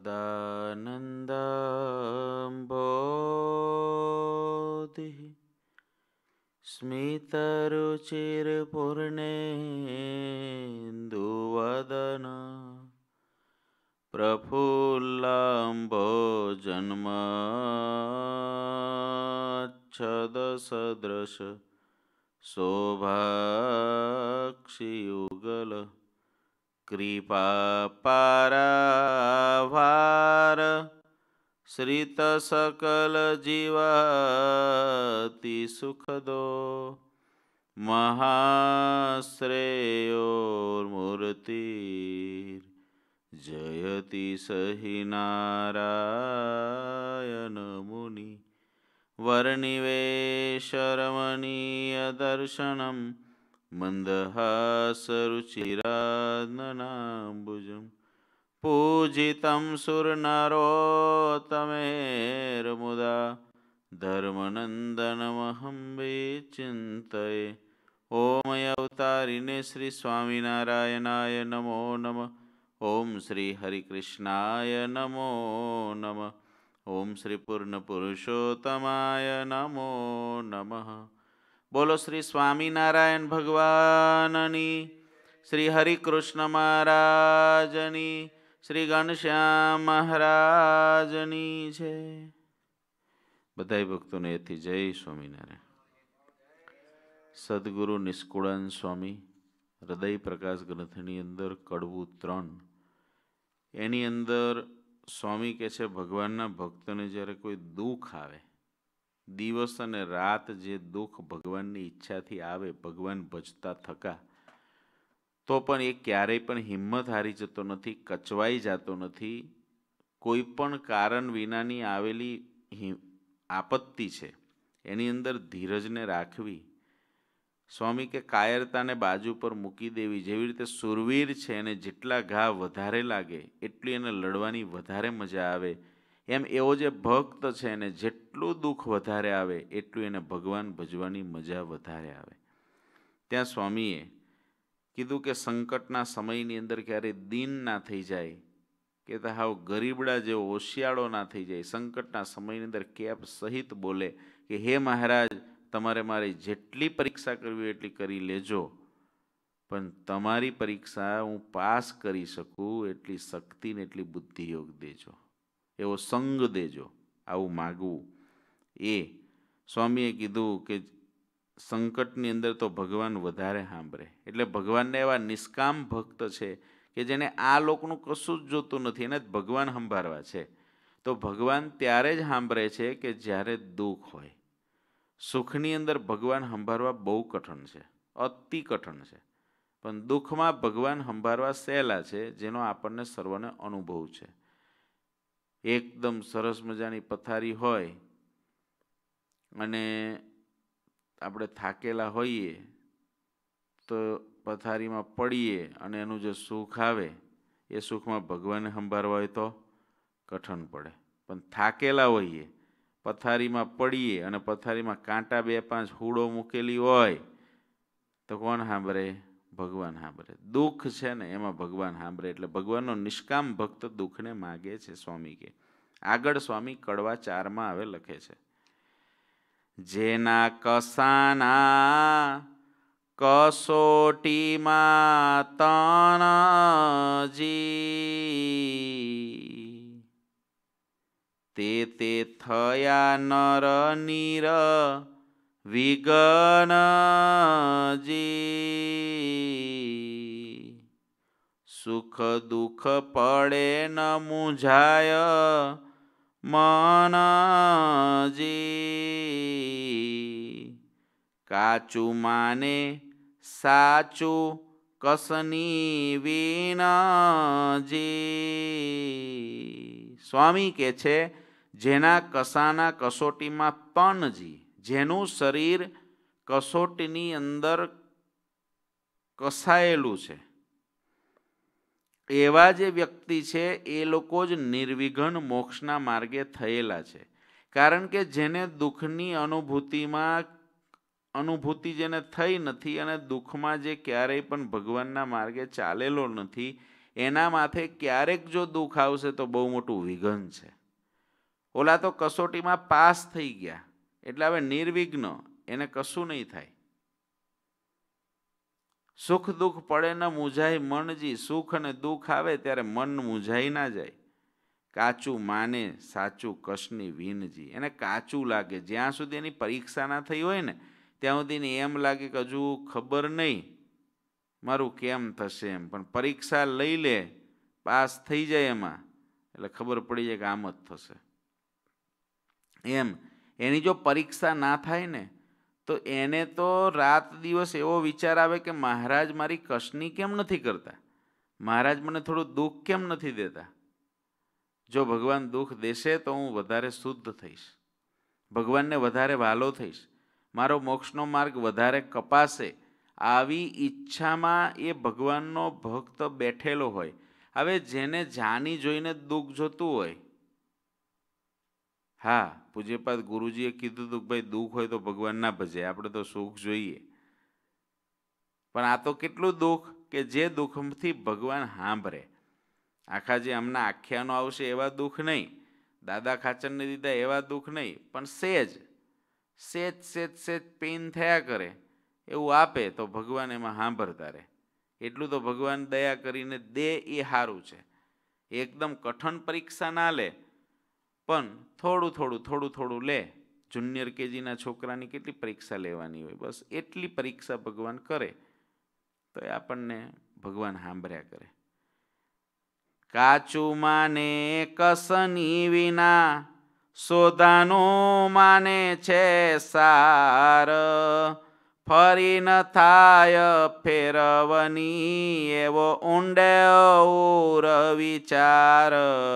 सदानन्दम्भोधिः स्मितरुचिर्पूर्णेन्दुवदन प्रफुल्लाम्भोजन्मच्छदसदृश शोभाक्षियुगल कृपापारावार श्रितसकलजीवाति सुखदो महाश्रेयोर्मूर्तिर्जयति सहि नारायण मुनि वर्णिवेशरमणीयदर्शनं मन्दहासरुचिराननाम्बुजं पूजितं सुरनरोत्तमेर्मुदा धर्मनन्दनमहं विचिन्तये। ओम अवतारिणे श्री स्वामिनारायणाय नमो नमः। ओम श्री हरिकृष्णाय नमो नमः। ओम श्री पूर्ण पुरुषोत्तमाय नमो नमः। बोलो श्री स्वामिनारायण भगवाननी, श्री हरिकृष्ण महाराजनी, श्री घनश्याम महाराजनी जय। बधाई भक्तों ने थी जय स्वामिनारायण। सद्गुरु निष्कुळानंद स्वामी हृदय प्रकाश ग्रंथनी अंदर कड़वू 3 एनी अंदर स्वामी कहे छे भगवानना भक्तों ने जयरे कोई दुख आवे, दिवस अने रात जे दुख भगवाननी इच्छाथी आवे, भगवान भजता थका तो पण ए क्यारेय पण हिम्मत हारी जतो नथी, कचवाई जातो नथी। कोई पण कारण विनानी आवेली आपत्ति छे एनी अंदर धीरजने राखवी। स्वामी के कायरता ने बाजू पर मूकी देवी। जेवी रीते सुरवीर छे एने जेटला घा वधारे लागे एटली एने लड़वानी वधारे मजा आवे, एम एवो जे भक्त छे एने जेटलुं दुख वधारे आवे एटलुं एने भगवान भजवानी मजा वधारे आवे। त्यां स्वामीए कीधुं के संकटना समयनी अंदर क्यारे दीन ना थई जाय, के हाव गरीबड़ा जेवो ओशियाळो ना थई जाय। संकटना समयनी अंदर केप सहित बोले कि हे महाराज तमारे मारी जेटली परीक्षा करवी एटली करी लेजो, पण तमारी परीक्षा हूँ पास करी सकूँ एटली शक्ति ने एटली बुद्धि योग देजो, एवो संग देजो। आवुं मागवुं ए स्वामीए कीधुं के संकटनी अंदर तो भगवान वधारे सांभळे। एटले भगवानने एवा निष्काम भक्त छे के जेने आ लोकनुं कशुं ज जोतुं नथी, एने ज भगवान संभाळवा छे। तो भगवान त्यारे ज सांभळे छे के ज्यारे दुख होय। सुखनी अंदर भगवान संभाळवा बहु कठिन छे, अति कठिन छे, पण दुखमां भगवान संभाळवा सहेला छे, जेनो आपणने सर्वने अनुभव छे। एकदम सरस मजानी पथारी होय अने આપણે થાકેલા હોઈએ તો પથારીમાં પડીએ અને એનું જે સુખ આવે એ સુખમાં ભગવાનને સંભાળવા હોય તો કઠણ પડે, પણ થાકેલા હોઈએ પથારીમાં પડીએ અને પથારીમાં કાંટા 2-5 હૂડો મૂકેલી હોય તો કોણ સાંભળે? ભગવાન સાંભળે। દુઃખ છે ને એમાં ભગવાન સાંભળે। એટલે ભગવાનનો નિષ્કામ ભક્ત દુઃખને માગે છે સ્વામી કે। આગળ સ્વામી કડવા 4માં આવે લખે છે, જેના કસાના કસોટીમાં તણજી તે થયા નર નીર વિઘ્નજી સુખ દુઃખ પડે ન મૂંઝાય મનજી કાચું માને સાચું કસની વિનજી। સ્વામી કહે છે જેના કસાના કસોટીમાં તનજી, જેનું શરીર કસોટીની અંદર કસાયેલું છે એવા જે વ્યક્તિ છે એ લોકો જ નિર્વિઘ્ન મોક્ષના માર્ગે થયેલા છે। કારણ કે જેને દુઃખની અનુભૂતિ જેને થઈ નથી અને દુઃખમાં જે ક્યારેય પણ ભગવાનના માર્ગે ચાલેલો નથી એના માથે ક્યારેક જો દુઃખ આવશે તો બહુ મોટું વિઘન છે. ઓલા તો કસોટીમાં પાસ થઈ ગયા એટલે હવે નિર્વિઘ્ન, એને કશું નહીં થાય. સુખ દુઃખ પડે ન મૂંઝાય મનજી, સુખ અને દુઃખ આવે ત્યારે મન મૂંઝાઈ ના જાય. કાચું માને સાચું કશની વીનજી. એને કાચું લાગે, જ્યાં સુધી એની પરીક્ષા ના થઈ હોય ને ત્યાં સુધી એમ લાગે કે હજુ ખબર નહીં મારું કેમ થશે એમ. પણ પરીક્ષા લઈ લે, પાસ થઈ જાય એમાં, એટલે ખબર પડી જાય કે આમ જ થશે એમ. એની જો પરીક્ષા ના થાય ને તો એને તો રાત દિવસ એવો વિચાર આવે કે મહારાજ મારી કશની કેમ નથી કરતા, મહારાજ મને થોડું દુઃખ કેમ નથી દેતા. જો ભગવાન દુઃખ દેશે તો હું વધારે શુદ્ધ થઈશ, ભગવાનને વધારે વાલો થઈશ, મારો મોક્ષનો માર્ગ વધારે કપાશે. આવી ઈચ્છામાં એ ભગવાનનો ભક્ત બેઠેલો હોય. હવે જેને જાણી જોઈને દુઃખ જોતું હોય, હા પૂજ્યપાદ ગુરુજીએ કીધું હતું કે ભાઈ દુઃખ હોય તો ભગવાન ના ભજે, આપણે તો સુખ જોઈએ. પણ આ તો કેટલું દુઃખ કે જે દુઃખથી ભગવાન સાંભળે. આખા જે હમણાં આખ્યાનો આવશે એવા દુઃખ નહીં, દાદા ખાચરને દીધા એવા દુઃખ નહીં, પણ સેજ સેજ સેજ સેજ પેઇન થયા કરે એવું આપે તો ભગવાન એમાં સાંભળતા રહે. એટલું તો ભગવાન દયા કરીને દે એ સારું છે. એકદમ કઠણ પરીક્ષા ના લે, પણ થોડું થોડું થોડું થોડું લે. જુનિયર કેજીના છોકરાની કેટલી પરીક્ષા લેવાની હોય, બસ એટલી પરીક્ષા ભગવાન કરે તો એ આપણને ભગવાન સાંભળ્યા કરે. કાચું માને કસની વિના, સોદાનું માને છે સાર. ફરી ન થાય ફેરવની, એવો ઊંડે ઉર વિચાર.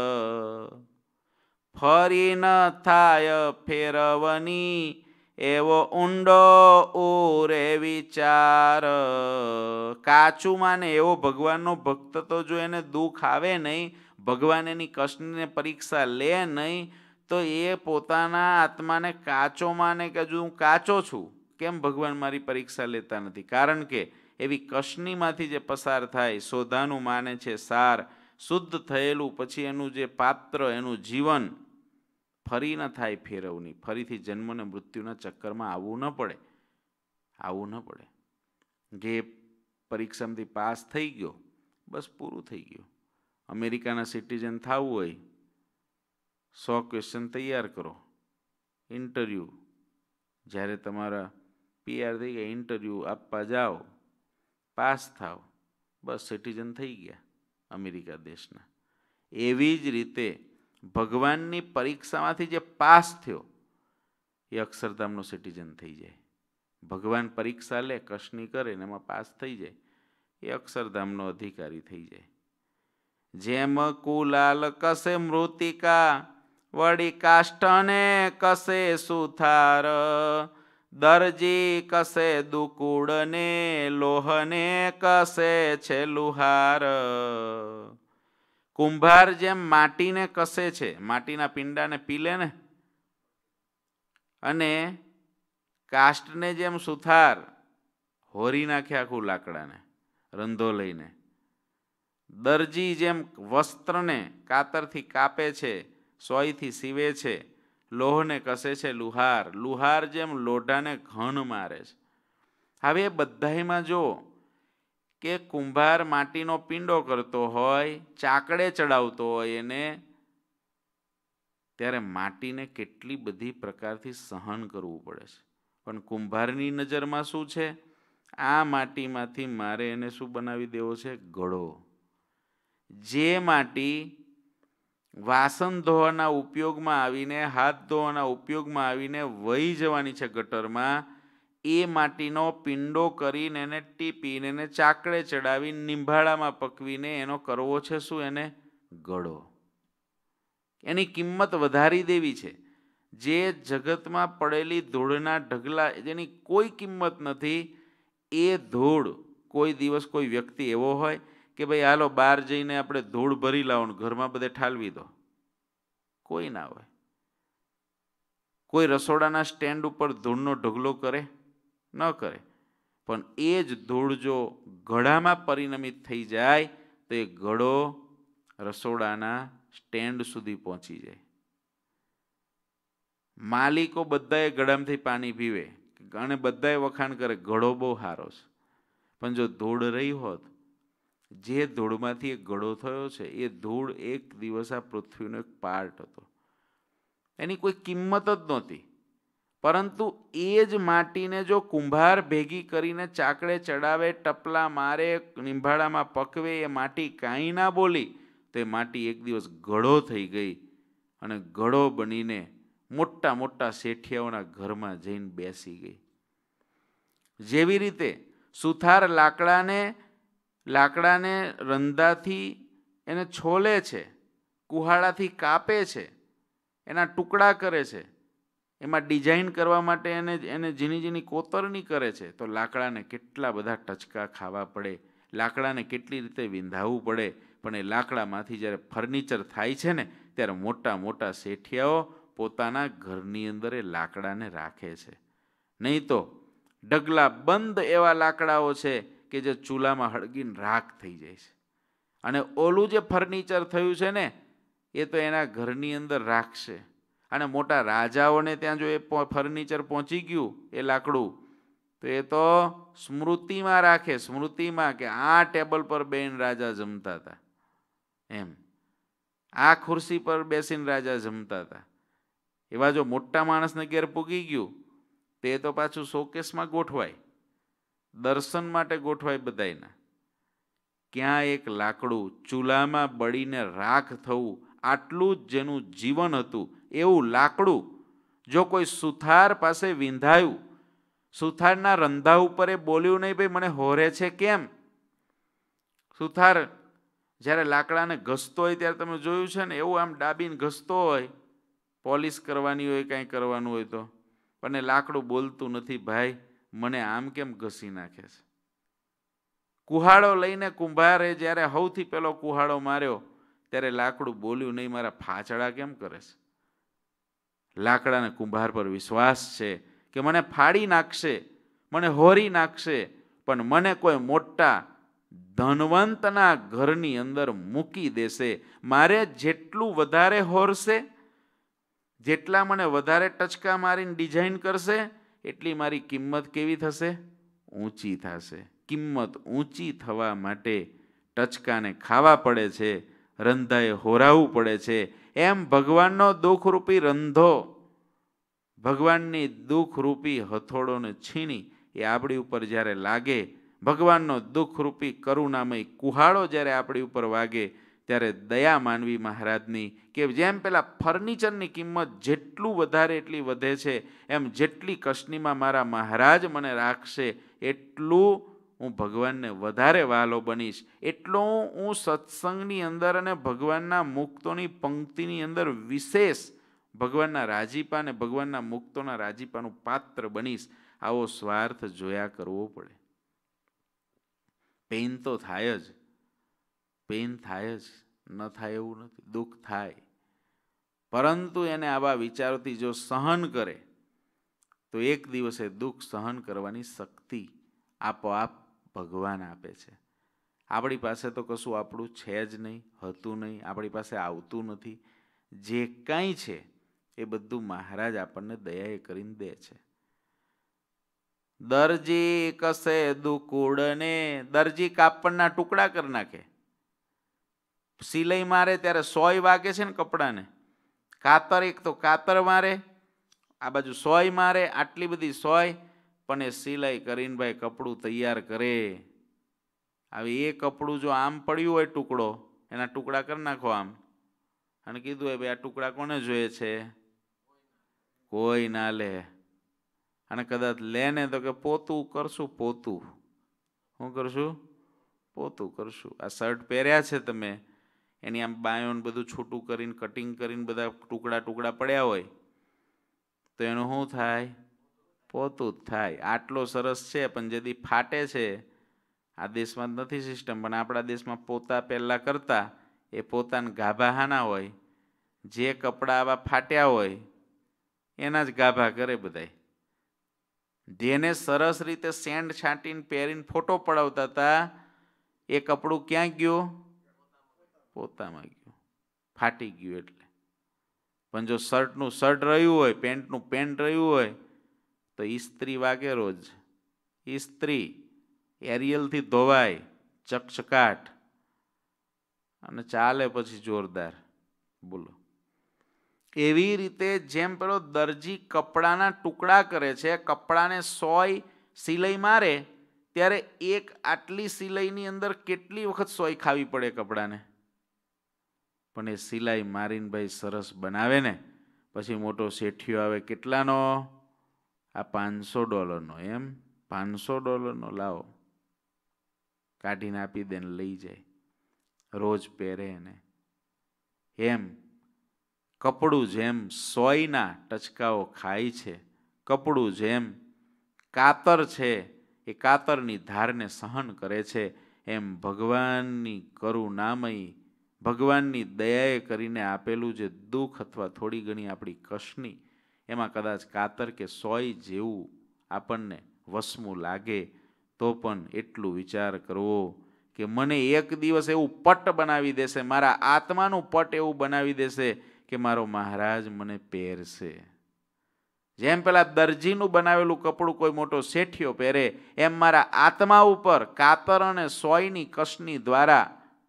ફરી ન થાય ફેરવની, એવો ઊંડો ઉરે વિચાર. કાચું માને એવો ભગવાનનો ભક્ત તો જો એને દુઃખ આવે નહીં, ભગવાન એની કષ્ટને પરીક્ષા લે નહીં, તો એ પોતાના આત્માને કાચો માને કે હજુ હું કાચો છું, કેમ ભગવાન મારી પરીક્ષા લેતા નથી. કારણ કે એવી કષ્ટનીમાંથી જે પસાર થાય, સોધાનું માને છે સાર, શુદ્ધ થયેલું પછી એનું જે પાત્ર, એનું જીવન ફરી ન થાય ફેરવની. ફરીથી જન્મ ને મૃત્યુના ચક્કરમાં આવવું ન પડે, આવવું ન પડે. જે પરીક્ષામાંથી પાસ થઈ ગયો બસ પૂરું થઈ ગયું. અમેરિકાના સિટીઝન થવું હોય 100 ક્વેશ્ચન તૈયાર કરો, ઇન્ટરવ્યૂ, જ્યારે તમારા PR થઈ ગયા ઇન્ટરવ્યૂ આપવા જાઓ, પાસ થાવ, બસ સિટીઝન થઈ ગયા અમેરિકા દેશના. એવી જ રીતે ભગવાનની પરીક્ષામાંથી જે પાસ થયો એ અક્ષરધામનો સિટીઝન થઈ જાય. ભગવાન પરીક્ષા લે, કશની કરે ને એમાં પાસ થઈ જાય, એ અક્ષરધામનો અધિકારી થઈ જાય. જેમ કુલાલ કસે મૃતિકા, વળી કાષ્ઠને કસે સુથાર. દરજી કસે દુકુડને, લોહને કસે છે લુહાર. કુંભાર જેમ માટીને કસે છે, માટીના પિંડાને પીલે ને, અને કાષ્ટને જેમ સુથાર હોરી નાખે આખું લાકડાને રંધો લઈને. દરજી જેમ વસ્ત્રને કાતરથી કાપે છે, સોયથી સીવે છે. લોહને કસે છે લુહાર, લુહાર જેમ લોઢાને ઘણ મારે છે. હવે બધામાં જો કે કુંભાર માટીનો પિંડો કરતો હોય, ચાકડે ચડાવતો હોય એને, ત્યારે માટીને કેટલી બધી પ્રકારથી સહન કરવું પડે છે. પણ કુંભારની નજરમાં શું છે? આ માટીમાંથી મારે એને શું બનાવી દેવો છે? ઘડો. જે માટી વાસણ ધોવાના ઉપયોગમાં આવીને, હાથ ધોવાના ઉપયોગમાં આવીને વહી જવાની છે ગટરમાં, એ માટીનો પિંડો કરીને એને ટીપીને એને ચાકડે ચડાવી નિંભાળામાં પકવીને એનો કરવો છે શું? એને ઘડો. એની કિંમત વધારી દેવી છે. જે જગતમાં પડેલી ધૂળના ઢગલા જેની કોઈ કિંમત નથી, એ ધૂળ કોઈ દિવસ કોઈ વ્યક્તિ એવો હોય કે ભાઈ હાલો બહાર જઈને આપણે ધૂળ ભરી લાવો, ઘરમાં બધે ઠાલવી દો? કોઈ ના હોય. કોઈ રસોડાના સ્ટેન્ડ ઉપર ધૂળનો ઢગલો કરે? ન કરે. પણ એ જ ધૂળ જો ઘડામાં પરિણમિત થઈ જાય તો એ ઘડો રસોડાના સ્ટેન્ડ સુધી પહોંચી જાય. માલિકો બધાએ ગળામાંથી પાણી પીવે અને બધાએ વખાણ કરે ઘડો બહુ સારો છે. પણ જો ધૂળ રહી હોત, જે ધૂળમાંથી એક ઘડો થયો છે એ ધૂળ એક દિવસ આ પૃથ્વીનો એક પાર્ટ હતો, એની કોઈ કિંમત જ નહોતી. પરંતુ એ જ માટીને જો કુંભાર ભેગી કરીને ચાકડે ચડાવે, ટપલા મારે, નિંભાળામાં પકવે, એ માટી કાંઈ ના બોલી તો એ માટી એક દિવસ ઘડો થઈ ગઈ અને ઘડો બનીને મોટા મોટા શેઠિયાઓના ઘરમાં જઈને બેસી ગઈ. જેવી રીતે સુથાર લાકડાને રંધાથી એને છોલે છે, કુહાડાથી કાપે છે, એના ટુકડા કરે છે, એમાં ડિઝાઇન કરવા માટે એને ઝીણી ઝીણી કોતરણી કરે છે. તો લાકડાને કેટલા બધા ટચકા ખાવા પડે, લાકડાને કેટલી રીતે વિંધાવવું પડે. પણ એ લાકડામાંથી જ્યારે ફર્નિચર થાય છે ને, ત્યારે મોટા મોટા શેઠિયાઓ પોતાના ઘરની અંદર એ લાકડાને રાખે છે. નહીં તો ડગલા બંધ એવા લાકડાઓ છે કે જે ચૂલામાં હળગીને રાખ થઈ જાય છે. અને ઓલું જે ફર્નિચર થયું છે ને, એ તો એના ઘરની અંદર રાખશે. અને મોટા રાજાઓને ત્યાં જો એ ફર્નિચર પહોંચી ગયું, એ લાકડું, તો એ તો સ્મૃતિમાં રાખે, સ્મૃતિમાં કે આ ટેબલ પર બેન રાજા જમતા હતા, એમ આ ખુરશી પર બેસીને રાજા જમતા હતા. એવા જો મોટા માણસને ઘેર પૂગી ગયું તે તો પાછું શોકેસમાં ગોઠવાય, દર્શન માટે ગોઠવાય બધાયના. ક્યાં એક લાકડું ચૂલામાં બળીને રાખ થવું, આટલું જ જેનું જીવન હતું, એવું લાકડું જો કોઈ સુથાર પાસે વિંધાયું, સુથારના રંધા ઉપર એ બોલ્યું નહીં, ભાઈ મને હોરે છે કેમ. સુથાર જ્યારે લાકડાને ઘસતો હોય ત્યારે તમે જોયું છે ને, એવું આમ ડાબીને ઘસતો હોય, પોલિશ કરવાની હોય, કાંઈ કરવાનું હોય તો, પણ એ લાકડું બોલતું નથી, ભાઈ મને આમ કેમ ઘસી નાખે છે. કુહાડો લઈને કુંભારે જ્યારે સૌથી પહેલો કુહાડો માર્યો ત્યારે લાકડું બોલ્યું નહીં, મારા ફાચડા કેમ કરે છે. લાકડાને કુંભાર પર વિશ્વાસ છે કે મને ફાડી નાખશે, મને હોરી નાખશે, પણ મને કોઈ મોટા ધનવંતના ઘરની અંદર મૂકી દેશે. મારે જેટલું વધારે હોરશે, જેટલા મને વધારે ટચકા મારીને ડિઝાઇન કરશે, એટલી મારી કિંમત કેવી થશે? ઊંચી થશે. કિંમત ઊંચી થવા માટે ટચકાને ખાવા પડે છે, રંધાએ હોરાવવું પડે છે. એમ ભગવાનનો દુઃખરૂપી રંધો, ભગવાનની દુઃખરૂપી હથોડોને છીણી એ આપણી ઉપર જ્યારે લાગે, ભગવાનનો દુઃખરૂપી કરુણામય કુહાડો જ્યારે આપણી ઉપર વાગે, ત્યારે દયા માનવી મહારાજની કે જેમ પેલા ફર્નિચરની કિંમત જેટલું વધારે એટલી વધે છે, એમ જેટલી કસનીમાં મારા મહારાજ મને રાખશે એટલું હું ભગવાનને વધારે વહાલો બનીશ. એટલો હું સત્સંગની અંદર અને ભગવાનના મુક્તોની પંક્તિની અંદર વિશેષ ભગવાનના રાજીપા અને ભગવાનના મુક્તોના રાજીપાનું પાત્ર બનીશ. આવો સ્વાર્થ જોયા કરવો પડે. પેઇન તો થાય જ, પેઇન થાય જ, ન થાય એવું નથી, દુઃખ થાય. પરંતુ એને આવા વિચારોથી જો સહન કરે તો એક દિવસે દુઃખ સહન કરવાની શક્તિ આપોઆપ ભગવાન આપે છે. આપણી પાસે તો કશું આપણું છે જ નહીં, હતું નહીં, આપણી પાસે આવતું નથી. જે કાંઈ છે એ બધું મહારાજ આપણને દયાએ કરીને દે છે. દરજી કસે દુકુડને, દરજી કાપડના ટુકડા કરી નાખે. સિલાઈ મારે ત્યારે સોય વાગે છે ને કપડાને, કાતર એક તો કાતર મારે, આ બાજુ સોય મારે, આટલી બધી સોય, પણ એ સિલાઈ કરીને ભાઈ કપડું તૈયાર કરે. હવે એ કપડું જો આમ પડ્યું હોય ટુકડો, એના ટુકડા કરી નાખો આમ, અને કીધું હોય ભાઈ આ ટુકડા કોને જોઈએ છે, કોઈ ના લે. અને કદાચ લે ને તો કે પોતું કરશું, પોતું શું કરશું, પોતું કરશું. આ શર્ટ પહેર્યા છે તમે, એની આમ બાયોને બધું છૂટું કરીને કટિંગ કરીને બધા ટુકડા ટુકડા પડ્યા હોય તો એનું શું થાય, પોતું જ થાય. આટલો સરસ છે પણ જેથી ફાટે છે, આ દેશમાં નથી સિસ્ટમ, પણ આપણા દેશમાં પોતા પહેલાં કરતા એ પોતાના ગાભા હાના હોય, જે કપડાં આવા ફાટ્યા હોય એના જ ગાભા કરે બધાય. જેને સરસ રીતે સેન્ડ છાંટીને પહેરીને ફોટો પડાવતા હતા એ કપડું ક્યાં ગયું, પોતામાં ગયું, ફાટી ગયું. એટલે પણ જો શર્ટનું શર્ટ રહ્યું હોય, પેન્ટનું પેન્ટ રહ્યું હોય તો ઇસ્ત્રી વાગે રોજ. ઇસ્ત્રી એરિયલથી ધોવાય, ચકચકાટ, અને ચાલે પછી જોરદાર. બોલો. એવી રીતે જેમ પેલો દરજી કપડાના ટુકડા કરે છે, કપડાને 100 સિલાઈ મારે ત્યારે એક આટલી સિલાઈની અંદર કેટલી વખત 100 ખાવી પડે કપડાને. પણ એ સિલાઈ મારીને ભાઈ સરસ બનાવે ને, પછી મોટો શેઠિયો આવે, કેટલાનો? આ $500. એમ $500 લાવો, કાઢીને આપી દે ને લઈ જાય, રોજ પહેરે ને. એમ કપડું જેમ 100ના ટચકાઓ ખાય છે, કપડું જેમ કાતર છે એ કાતરની ધારને સહન કરે છે, એમ ભગવાનની કરુણામય, ભગવાનની દયાએ કરીને આપેલું જે દુઃખ અથવા થોડી ઘણી આપણી કષ્ટની, એમાં કદાચ કાતર કે 100 જેવું આપણને વસમું લાગે તો પણ એટલું વિચાર કરવો કે મને એક દિવસ એવું પટ બનાવી દેશે, મારા આત્માનું પટ એવું બનાવી દેશે કે મારો મહારાજ મને પહેરશે. જેમ પેલા દરજીનું બનાવેલું કપડું કોઈ મોટો શેઠિયો પહેરે, એમ મારા આત્મા ઉપર કાતર અને 100ની કસની દ્વારા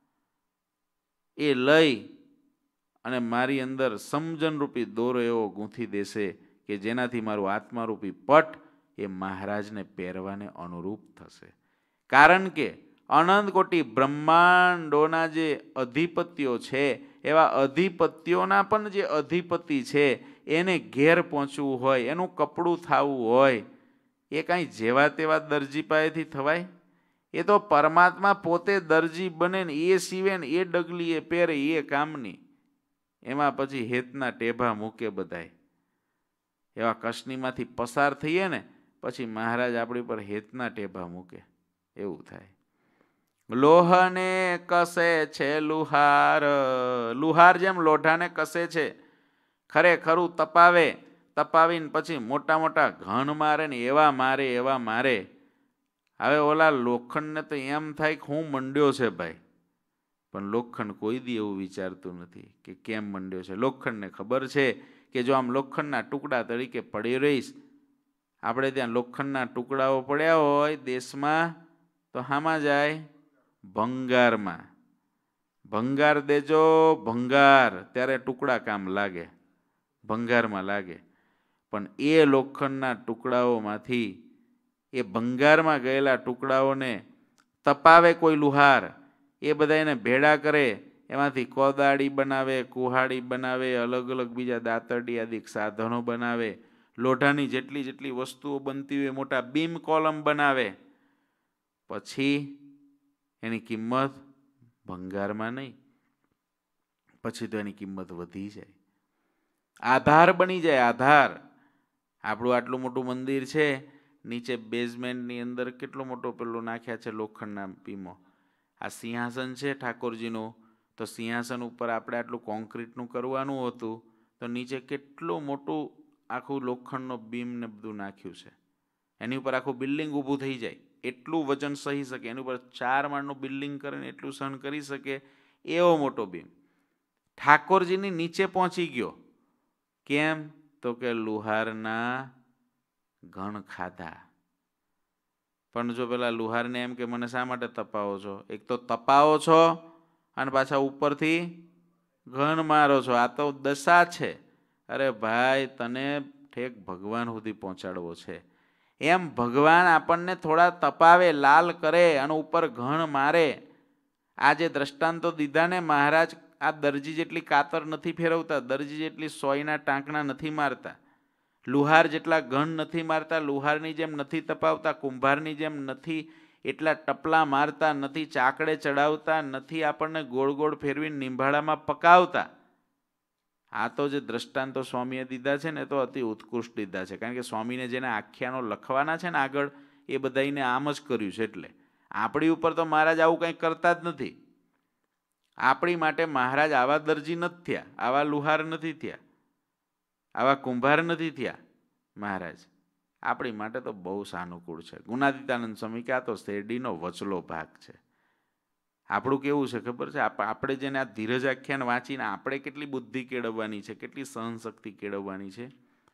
એ લઈ અને મારી અંદર સમજણરૂપી દોરો એવો ગૂંથી દેશે કે જેનાથી મારું આત્મારૂપી પટ એ મહારાજને પહેરવાને અનુરૂપ થશે. કારણ કે અનંત કોટી બ્રહ્માંડોના જે અધિપતિઓ છે, એવા અધિપતિઓના પણ જે અધિપતિ છે એને ઘેર પહોંચવું હોય, એનું કપડું થવું હોય, એ કાંઈ જેવા તેવા દરજી પાસેથી થવાય? એ તો પરમાત્મા પોતે દરજી બને ને એ સીવે ને એ ડગલી એ પહેરે એ કામની. એમાં પછી હેતના ટેભા મૂકે બધાય. એવા કષ્ણીમાંથી પસાર થઈએ ને પછી મહારાજ આપણી પર હેતના ટેભા મૂકે, એવું થાય. લોહને કસે છે લુહાર, લુહાર જેમ લોઢાને કસે છે, ખરેખરું તપાવે, તપાવીને પછી મોટા મોટા ઘણ મારે ને એવા મારે, એવા મારે. હવે ઓલા લોખંડને તો એમ થાય કે હું મંડ્યો છે ભાઈ, પણ લોખંડ કોઈ દી એવું વિચારતું નથી કે કેમ મંડ્યો છે. લોખંડને ખબર છે કે જો આમ લોખંડના ટુકડા તરીકે પડી રહીશ, આપણે ત્યાં લોખંડના ટુકડાઓ પડ્યા હોય દેશમાં તો હામાં જાય? ભંગારમાં. ભંગાર દેજો, ભંગાર, ત્યારે ટુકડા કામ લાગે, ભંગારમાં લાગે. પણ એ લોખંડના ટુકડાઓમાંથી એ ભંગારમાં ગયેલા ટુકડાઓને તપાવે કોઈ લુહાર, એ બધા એને ભેળા કરે, એમાંથી કોદાળી બનાવે, કુહાડી બનાવે, અલગ અલગ બીજા દાતરડી આદિ સાધનો બનાવે, લોઢાની જેટલી જેટલી વસ્તુઓ બનતી હોય મોટા બીમ કોલમ બનાવે. પછી એની કિંમત ભંગારમાં નહીં, પછી તો એની કિંમત વધી જાય, આધાર બની જાય. આધાર. આપણું આટલું મોટું મંદિર છે, નીચે બેઝમેન્ટની અંદર કેટલો મોટો પેલો નાખ્યા છે લોખંડના બીમો. આ સિંહાસન છે ઠાકોરજીનું, તો સિંહાસન ઉપર આપણે આટલું કોન્ક્રીટનું કરવાનું હતું, તો નીચે કેટલું મોટું આખું લોખંડનો બીમ ને બધું નાખ્યું છે. એની ઉપર આખું બિલ્ડિંગ ઊભું થઈ જાય, એટલું વજન સહી શકે, એની ઉપર 4 માળનું બિલ્ડિંગ કરીને એટલું સહન કરી શકે એવો મોટો બીમ ઠાકોરજીની નીચે પહોંચી ગયો. કેમ? તો કે લુહારના ઘણ ખાધા. પણ જો પેલા લુહારને એમ કે મને શા માટે તપાવો છો, એક તો તપાવો છો અને પાછા ઉપરથી ઘણ મારો છો, આ તો દશા છે. અરે ભાઈ, તને ઠેક ભગવાન સુધી પહોંચાડવો છે. એમ ભગવાન આપણને થોડા તપાવે, લાલ કરે અને ઉપર ઘણ મારે. આ જે દ્રષ્ટાંતો દીધા ને મહારાજ, આ દરજી જેટલી કાતર નથી ફેરવતા, દરજી જેટલી 100ના ટાંકણા નથી મારતા, લુહાર જેટલા ઘણ નથી મારતા, લુહારની જેમ નથી તપાવતા, કુંભારની જેમ નથી એટલા ટપલા મારતા, નથી ચાકડે ચડાવતા, નથી આપણને ગોળ ગોળ ફેરવીને નિંભાળામાં પકાવતા. આ તો જે દ્રષ્ટાંતો સ્વામીએ દીધા છે ને તો અતિ ઉત્કૃષ્ટ દીધા છે. કારણ કે સ્વામીને જેને આખ્યાનો લખવાના છે ને આગળ, એ બધાને આમ જ કર્યું છે. એટલે આપણી ઉપર તો મહારાજ આવું કંઈ કરતા જ નથી. આપણી માટે મહારાજ આવા દરજી નથી થયા, આવા લુહાર નથી થયા, આવા કુંભાર નથી થયા. મહારાજ આપણી માટે તો બહુ સાનુકૂળ છે. ગુણાતીતાનંદ સ્વામી કે આ તો શેરડીનો વચલો ભાગ છે. આપણું કેવું છે ખબર છે? આપણે જેને આ ધીરજ આખ્યાન વાંચીને આપણે કેટલી બુદ્ધિ કેળવવાની છે, કેટલી સહનશક્તિ કેળવવાની છે.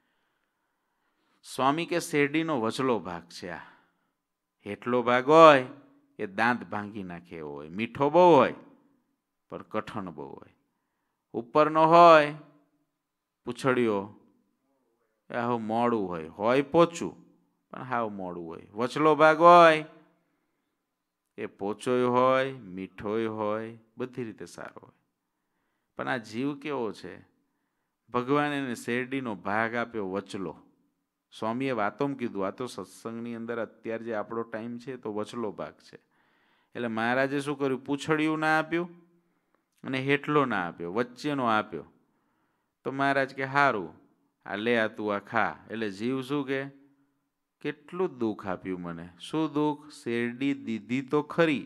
સ્વામી કે શેરડીનો વચલો ભાગ છે આ. હેઠલો ભાગ હોય એ દાંત ભાંગી નાખે એવો હોય, મીઠો બહુ હોય પણ કઠણ બહુ હોય. ઉપરનો હોય પૂછડીઓ એ હાવ મોડું હોય પોચું પણ હાવ મોડું હોય. વચલો ભાગ હોય એ પોચોય હોય, મીઠોય હોય, બધી રીતે સારો હોય. પણ આ જીવ કેવો છે? ભગવાન એને શેરડીનો ભાગ આપ્યો વચલો. સ્વામીએ વાતોમાં કીધું, આ તો સત્સંગની અંદર અત્યારે જે આપણો ટાઈમ છે તો વચલો ભાગ છે. એટલે મહારાજે શું કર્યું? પૂછડિયું ના આપ્યું અને હેઠલો ના આપ્યો, વચ્ચેનો આપ્યો. તો મહારાજ કે હારું, આ લે, આ તું આ ખા. એટલે જીવ શું કે, કેટલું દુઃખ આપ્યું મને. શું દુઃખ? શેરડી દીધી તો ખરી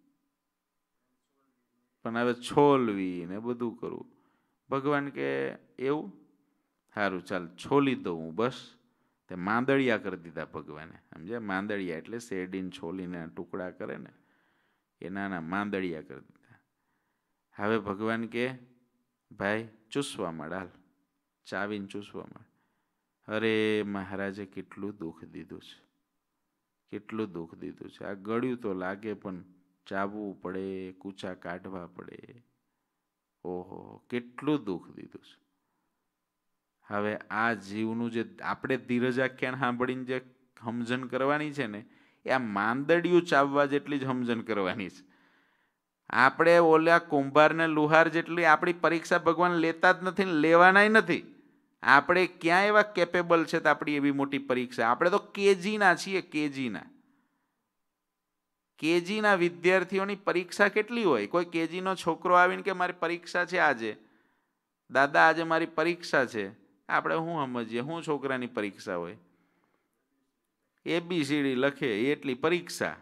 પણ હવે છોલવી ને બધું કરવું. ભગવાન કે એવું? સારું ચાલ છોલી દઉં હું, બસ. તે માંદળિયા કરી દીધા ભગવાને. સમજ્યા? માંદળિયા એટલે શેરડીને છોલીને ટુકડા કરે ને એ નાના માંદળિયા કરી દીધા. હવે ભગવાન કે ભાઈ ચૂસવા માંડ, હાલ ચાવીને ચૂસવા માંડ. અરે મહારાજે કેટલું દુઃખ દીધું છે, કેટલું દુઃખ દીધું છે. આ ગળ્યું તો લાગે પણ ચાવવું પડે, કૂચા કાઢવા પડે. ઓહો, કેટલું દુઃખ દીધું છે. હવે આ જીવનું જે આપણે ધીરજ આખ્યાન સાંભળીને જે સમજણ કરવાની છે ને, એ આ માંદડિયું ચાવવા જેટલી જ સમજણ કરવાની છે. આપણે ઓલા કુંભાર ને લુહાર જેટલી આપણી પરીક્ષા ભગવાન લેતા જ નથી ને લેવાનાય નથી. આપણે ક્યાં એવા કેપેબલ છે તો આપણી એવી મોટી પરીક્ષા? આપણે તો કેજીના છીએ, કેજીના વિદ્યાર્થીઓની પરીક્ષા કેટલી હોય? કોઈ કેજીનો છોકરો આવીને કે મારી પરીક્ષા છે આજે, દાદા આજે મારી પરીક્ષા છે. આપણે શું સમજીએ? શું છોકરાની પરીક્ષા હોય? ABCD લખે એટલી પરીક્ષા.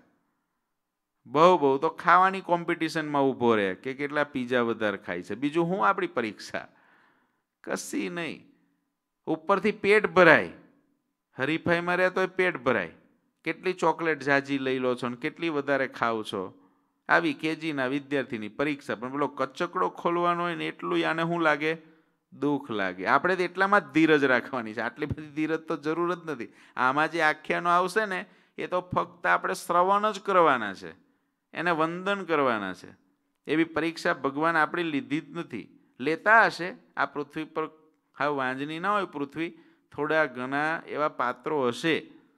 બહુ તો ખાવાની કોમ્પિટિશનમાં ઊભો રહે કે કેટલા પીઝા વધારે ખાય છે. બીજું શું આપણી પરીક્ષા? કશી નહીં. ઉપરથી પેટ ભરાય, હરીફાઈમાં રહે તોય પેટ ભરાય. કેટલી ચોકલેટ ઝાજી લઈ લો છો ને કેટલી વધારે ખાવ છો. આવી કેજીના વિદ્યાર્થીની પરીક્ષા. પણ પેલો કચકડો ખોલવાનો હોય ને એટલું આને શું લાગે? દુઃખ લાગે. આપણે તો એટલામાં જ ધીરજ રાખવાની છે. આટલી બધી ધીરજ તો જરૂર જ નથી. આમાં જે આખ્યાનો આવશે ને એ તો ફક્ત આપણે શ્રવણ જ કરવાના છે, એને વંદન કરવાના છે. એવી પરીક્ષા ભગવાન આપણી લીધી જ નથી. લેતા હશે, આ પૃથ્વી પર હા વાંજની ના હોય પૃથ્વી, થોડા ઘણા એવા પાત્રો હશે.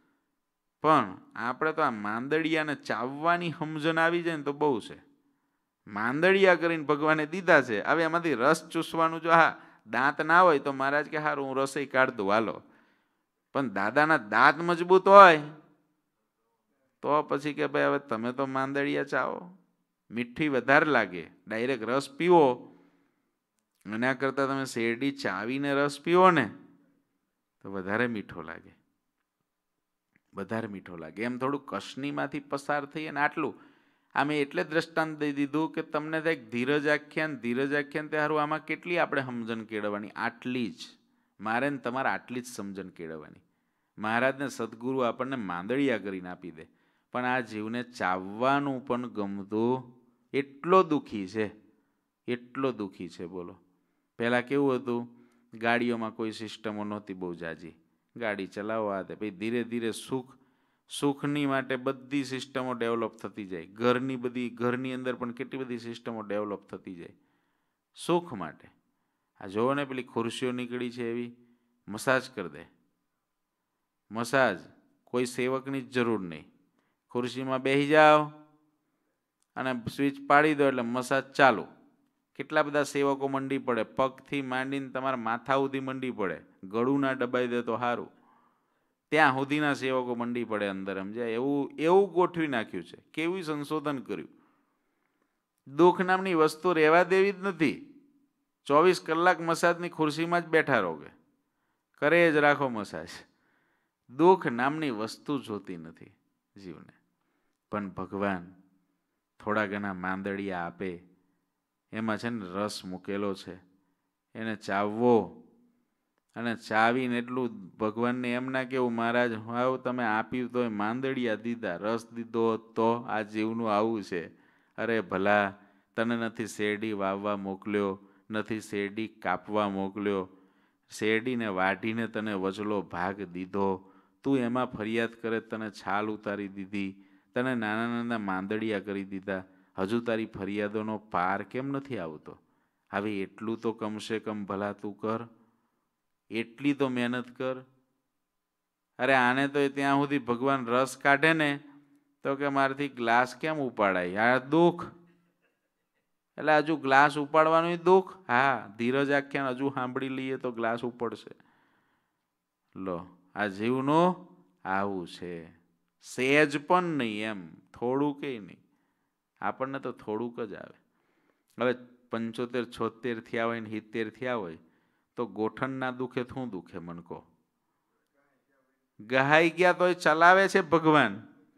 પણ આપણે તો આ માંદડિયાને ચાવવાની સમજણ આવી જાય ને તો બહુ છે. માંદડિયા કરીને ભગવાને દીધા છે. હવે એમાંથી રસ ચૂસવાનું, જો હા દાંત ના હોય તો મહારાજ કે હારું હું રસોઈ કાઢ દઉં, હાલો. પણ દાદાના દાંત મજબૂત હોય તો પછી કે ભાઈ હવે તમે તો માંદડિયા ચાવો, મીઠી વધારે લાગે. ડાયરેક્ટ રસ પીવો એના કરતાં તમે શેરડી ચાવીને રસ પીવો ને તો વધારે મીઠો લાગે, વધારે મીઠો લાગે. એમ થોડું કસનીમાંથી પસાર થઈએ ને આટલું. આ મેં એટલે દ્રષ્ટાંત દઈ દીધું કે તમને એક ધીરજ આખ્યાન તે હારું આમાં કેટલી આપણે સમજણ કેળવવાની? આટલી જ. મારે ને તમારે આટલી જ સમજણ કેળવવાની. મહારાજને સદગુરુ આપણને માંદડિયા કરીને આપી દે, પણ આ જીવને ચાવવાનું પણ ગમતું. એટલો દુઃખી છે, એટલો દુઃખી છે. બોલો, પહેલાં કેવું હતું? ગાડીઓમાં કોઈ સિસ્ટમો નહોતી બહુ જાજી. ગાડી ચલાવવા દે, પછી ધીરે ધીરે સુખની માટે બધી સિસ્ટમો ડેવલપ થતી જાય. ઘરની અંદર પણ કેટલી બધી સિસ્ટમો ડેવલપ થતી જાય સુખ માટે. આ જોવો ને પેલી ખુરશીઓ નીકળી છે એવી, મસાજ કરી દે. મસાજ કોઈ સેવકની જ જરૂર નહીં. ખુરશીમાં બેસી જાઓ અને સ્વિચ પાડી દો એટલે મસાજ ચાલુ. કેટલા બધા સેવકો મંડી પડે, પગથી માંડીને તમારા માથા સુધી મંડી પડે. ગળું ના દબાઈ દે તો સારું, ત્યાં સુધીના સેવકો મંડી પડે અંદર. સમજ્યા? એવું ગોઠવી નાખ્યું છે. કેવું સંશોધન કર્યું. દુઃખ નામની વસ્તુ રહેવા દેવી જ નથી. 24 કલાક મસાજની ખુરશીમાં જ બેઠા રહો, કરે જ રાખો મસાજ. દુઃખ નામની વસ્તુ જોતી નથી જીવને. પણ ભગવાન થોડા ઘણા માંદડિયા આપે, એમાં છે ને રસ મૂકેલો છે. એને ચાવવો અને ચાવીને એટલું ભગવાનને એમ ના કેવું મહારાજ હાવ તમે આપ્યું તોય માંદડિયા દીધા, રસ દીધો તો આ જીવનું આવું છે. અરે ભલા, તને નથી શેરડી વાવવા મોકલ્યો, નથી શેરડી કાપવા મોકલ્યો, શેરડીને વાઢીને તને વચલો ભાગ દીધો, તું એમાં ફરિયાદ કરે તને છાલ ઉતારી દીધી, તને નાના નાના માંદડિયા કરી દીધા, હજુ તારી ફરિયાદોનો પાર કેમ નથી આવતો? હવે એટલું તો કમસે કમ ભલા તું કર, એટલી તો મહેનત કર. અરે આને તો ત્યાં સુધી ભગવાન રસ કાઢે ને તો કે મારાથી ગ્લાસ કેમ ઉપાડાય? આ દુઃખ. એટલે હજુ ગ્લાસ ઉપાડવાનું દુઃખ. હા, ધીરજ આખ્યાન હજુ સાંભળી લઈએ તો ગ્લાસ ઉપડશે. લો, આ જીવનું આવું છે. સહેજ પણ નહીં, એમ થોડું કંઈ નહીં. આપણને તો થોડુંક જ આવે. હવે 75 76 થયા હોય ને 70 થયા હોય તો ગોઠણના દુખે શું દુખે મન કહો? ગહાઈ ગયા તોય ચલાવે છે ભગવાન.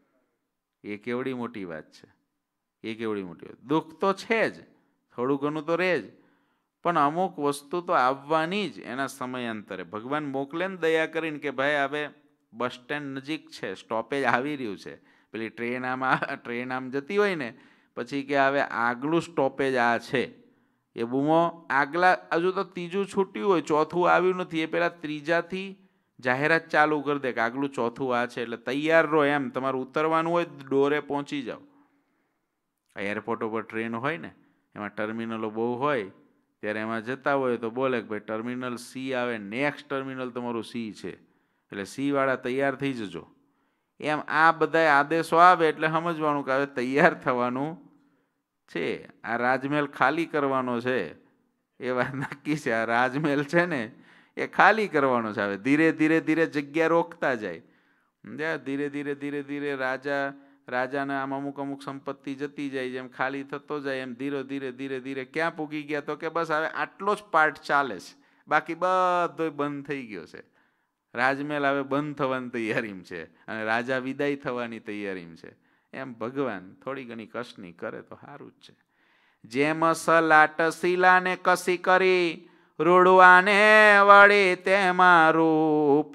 એ કેવડી મોટી વાત છે. એ કેવડી મોટી વાત. દુઃખ તો છે જ, થોડું ઘણું તો રહે જ, પણ અમુક વસ્તુ તો આવવાની જ એના સમયાંતરે. ભગવાન મોકલે ને દયા કરીને કે ભાઈ હવે બસ સ્ટેન્ડ નજીક છે, સ્ટોપેજ આવી રહ્યું છે, પેલી ટ્રેન આમ જતી હોય ને પછી કે હવે આગલું સ્ટોપેજ આ છે, એ બૂમો આગલા હજુ તો ત્રીજું છૂટ્યું હોય, ચોથું આવ્યું નથી, એ પેલા ત્રીજાથી જાહેરાત ચાલુ કરી દે કે આગલું ચોથું આ છે, એટલે તૈયાર રહો. એમ તમારે ઉતરવાનું હોય ડોરે પહોંચી જાઓ. એરપોર્ટ ઉપર ટ્રેન હોય ને એમાં ટર્મિનલો બહુ હોય, ત્યારે એમાં જતા હોય તો બોલે કે ભાઈ ટર્મિનલ સી આવે, નેક્સ્ટ ટર્મિનલ તમારું સી છે, એટલે સી વાળા તૈયાર થઈ જજો. એમ આ બધા આદેશો આવે એટલે સમજવાનું કે હવે તૈયાર થવાનું છે. આ રાજમહેલ ખાલી કરવાનો છે, એ વાત નક્કી છે. આ રાજમહેલ છે ને એ ખાલી કરવાનો છે. હવે ધીરે ધીરે ધીરે જગ્યા રોકતા જાય. ધીરે ધીરે ધીરે ધીરે રાજાને આમ અમુક અમુક સંપત્તિ જતી જાય, જેમ ખાલી થતો જાય એમ ધીરે ધીરે ધીરે ધીરે ક્યાં પૂગી ગયા તો કે બસ હવે આટલો જ પાર્ટ ચાલે છે, બાકી બધો બંધ થઈ ગયો છે. રાજમહેલ હવે બંધ થવાની તૈયારીમાં છે અને રાજા વિદાય થવાની તૈયારીમાં છે. એમ ભગવાન થોડી ઘણી કસની કરે તો સારું જ છે. જેમ સલાટ શિલાને કસી કરી, રૂડવાને વળી તેમાં રૂપ,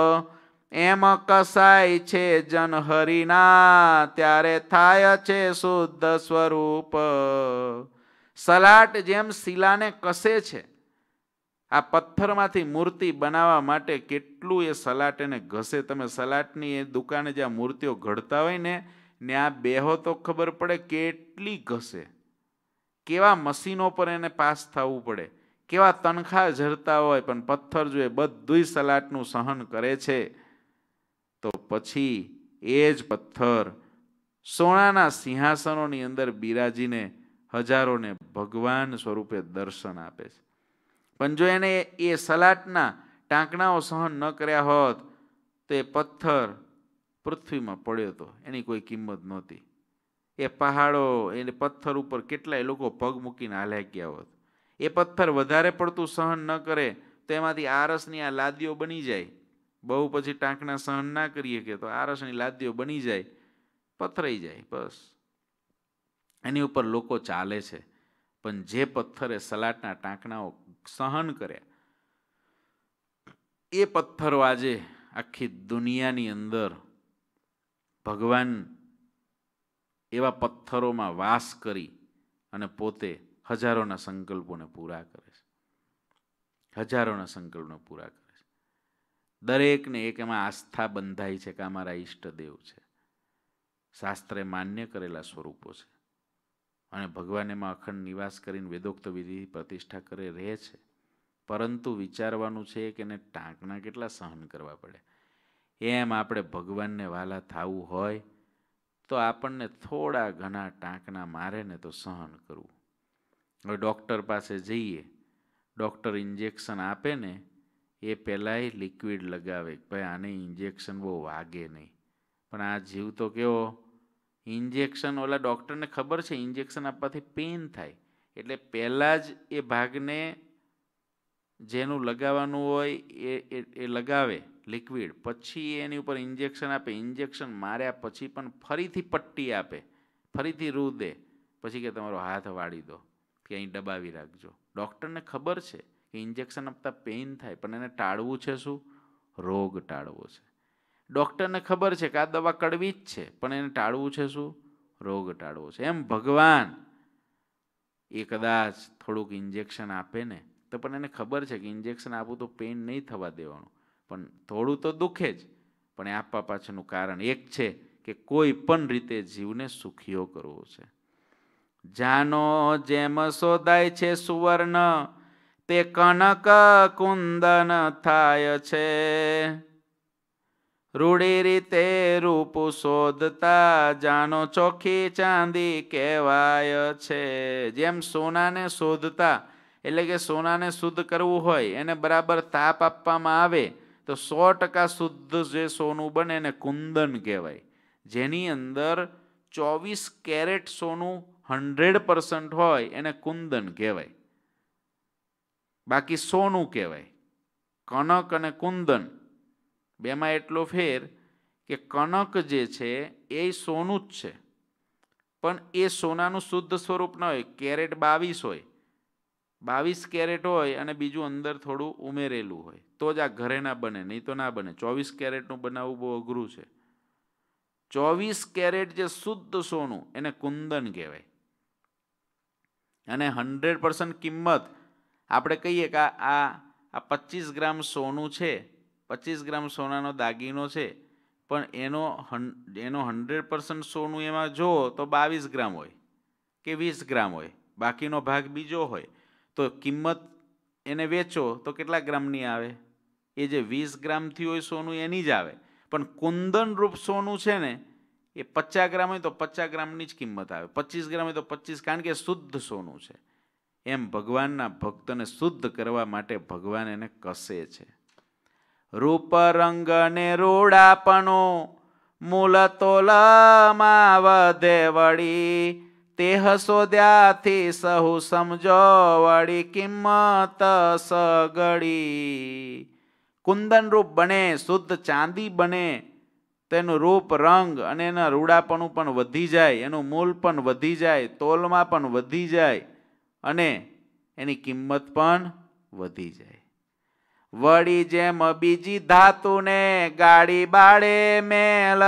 એમ કસાય છે જનહરિના, ત્યારે થાય છે શુદ્ધ સ્વરૂપ. સલાટ જેમ શિલાને કસે છે, આ પથ્થરમાંથી મૂર્તિ બનાવવા માટે કેટલું એ સલાટ એને ઘસે. તમે સલાટની એ દુકાને જ્યાં મૂર્તિઓ ઘડતા હોય ને ત્યાં બેહો તો ખબર પડે કેટલી ઘસે, કેવા મશીનો પર એને પાસ થવું પડે, કેવા તણખા ઝરતા હોય, પણ પથ્થર જો એ બધુંય સલાટનું સહન કરે છે. તો પછી એ જ પથ્થર સોનાના સિંહાસનોની અંદર બિરાજીને હજારોને ભગવાન સ્વરૂપે દર્શન આપે છે. પણ જો એને એ સલાટના ટાંકણાઓ સહન ન કર્યા હોત તો એ પથ્થર પૃથ્વીમાં પડ્યો હતો, એની કોઈ કિંમત નહોતી. એ પહાડો એને પથ્થર ઉપર કેટલાય લોકો પગ મૂકીને હાલ્યા ગયા હોત. એ પથ્થર વધારે પડતું સહન ન કરે તો એમાંથી આરસની આ લાદીઓ બની જાય. બહુ પછી ટાંકણા સહન ના કરીએ કે તો આરસની લાદીઓ બની જાય, પથરાઈ જાય. બસ એની ઉપર લોકો ચાલે છે. પણ જે પથ્થરે સલાટના ટાંકણાઓ સહન કર્યા, એ પથ્થરો આજે આખી દુનિયાની અંદર ભગવાન એવા પથ્થરોમાં વાસ કરી અને પોતે હજારોના સંકલ્પોને પૂરા કરે છે. હજારોના સંકલ્પોને પૂરા કરે છે. દરેકને એક એમાં આસ્થા બંધાય છે કે અમારા ઈષ્ટદેવ છે, શાસ્ત્રે માન્ય કરેલા સ્વરૂપો છે, અને ભગવાન એમાં અખંડ નિવાસ કરીને વેદોક્ત વિધિ પ્રતિષ્ઠા કરે રહે છે. પરંતુ વિચારવાનું છે કે એને ટાંકણા કેટલા સહન કરવા પડે. એમ આપણે ભગવાનને વાલા થવું હોય તો આપણને થોડા ઘણા ટાંકણા મારે ને તો સહન કરવું. હવે ડૉક્ટર પાસે જઈએ, ડૉક્ટર ઇન્જેક્શન આપે ને એ પહેલાંય લિક્વિડ લગાવે, ભાઈ આને ઇન્જેક્શન બહુ વાગે નહીં. પણ આ જીવ તો કેવો, ઇન્જેક્શન ઓલા ડૉક્ટરને ખબર છે ઇન્જેક્શન આપવાથી પેઇન થાય, એટલે પહેલાં જ એ ભાગને જેનું લગાવવાનું હોય એ લગાવે લિક્વિડ, પછી એની ઉપર ઇન્જેક્શન આપે. ઇન્જેક્શન માર્યા પછી પણ ફરીથી પટ્ટી આપે, ફરીથી રૂ દે, પછી કે તમારો હાથ વાળી દો કે અહીં દબાવી રાખજો. ડૉક્ટરને ખબર છે કે ઇન્જેક્શન આપતા પેઇન થાય, પણ એને ટાળવું છે શું? રોગ ટાળવો છે. ડૉક્ટરને ખબર છે કે આ દવા કડવી જ છે, પણ એને ટાળવું છે શું? રોગ ટાળવો છે. એમ ભગવાન એ કદાચ થોડુંક ઇન્જેક્શન આપે ને તો પણ એને ખબર છે કે ઇન્જેક્શન આપવું તો પેઇન નહીં થવા દેવાનું, પણ થોડું તો દુખે જ, પણ એ આપવા પાછળનું કારણ એક છે કે કોઈ પણ રીતે જીવને સુખીઓ કરવો છે. જાનો જેમ શોધાય છે સુવર્ણ, તે કનક કુંદન થાય છે. રૂડી રીતે રૂપ શોધતા જાનો ચોખ્ખી ચાંદી કહેવાય છે. જેમ સોનાને શોધતા એટલે કે સોનાને શુદ્ધ કરવું હોય એને બરાબર તાપ આપવામાં આવે તો 100% શુદ્ધ જે સોનું બને એને કુંદન કહેવાય. જેની અંદર 24 કેરેટ સોનું 100% હોય એને કુંદન કહેવાય, બાકી સોનું કહેવાય. કનક અને કુંદન બેમાં એટલો ફેર કે કનક જે છે એ સોનું જ છે, પણ એ સોનાનું શુદ્ધ સ્વરૂપ ન હોય. કેરેટ 22 હોય, 22 કેરેટ હોય અને બીજું અંદર થોડું ઉમેરેલું હોય તો જ આ ઘરે ના બને, નહીં તો ના બને. 24 કેરેટનું બનાવવું બહુ અઘરું છે. 24 કેરેટ જે શુદ્ધ સોનું એને કુંદન કહેવાય. અને 100% કિંમત આપણે કહીએ કે આ 25 ગ્રામ સોનું છે, 25 ગ્રામ સોનાનો દાગીનો છે, પણ એનો 100% સોનું એમાં જો તો 22 ગ્રામ હોય કે 20 ગ્રામ હોય, બાકીનો ભાગ બીજો હોય, તો કિંમત એને વેચો તો કેટલા ગ્રામની આવે? એ જે 20 ગ્રામથી હોય સોનું એની જ આવે. પણ કુંદન રૂપ સોનું છે ને એ 50 ગ્રામ હોય તો 50 ગ્રામની જ કિંમત આવે, 25 ગ્રામ હોય તો 25, કારણ કે શુદ્ધ સોનું છે. એમ ભગવાનના ભક્તને શુદ્ધ કરવા માટે ભગવાન એને કસે છે. રૂપ રંગ ને રૂડાપણું મૂલ તોલમાં વધે વળી, તેહ શોધ્યાથી સહુ સમજો વળી કિંમત સગડી. કુંદન રૂપ બને, શુદ્ધ ચાંદી બને, તેનું રૂપ રંગ અને એના રૂડાપણું પણ વધી જાય, એનું મૂલ પણ વધી જાય, તોલમાં પણ વધી જાય અને એની કિંમત પણ વધી જાય. વળી જેમ બીજી ધાતુને ગાડી બાળે મેલ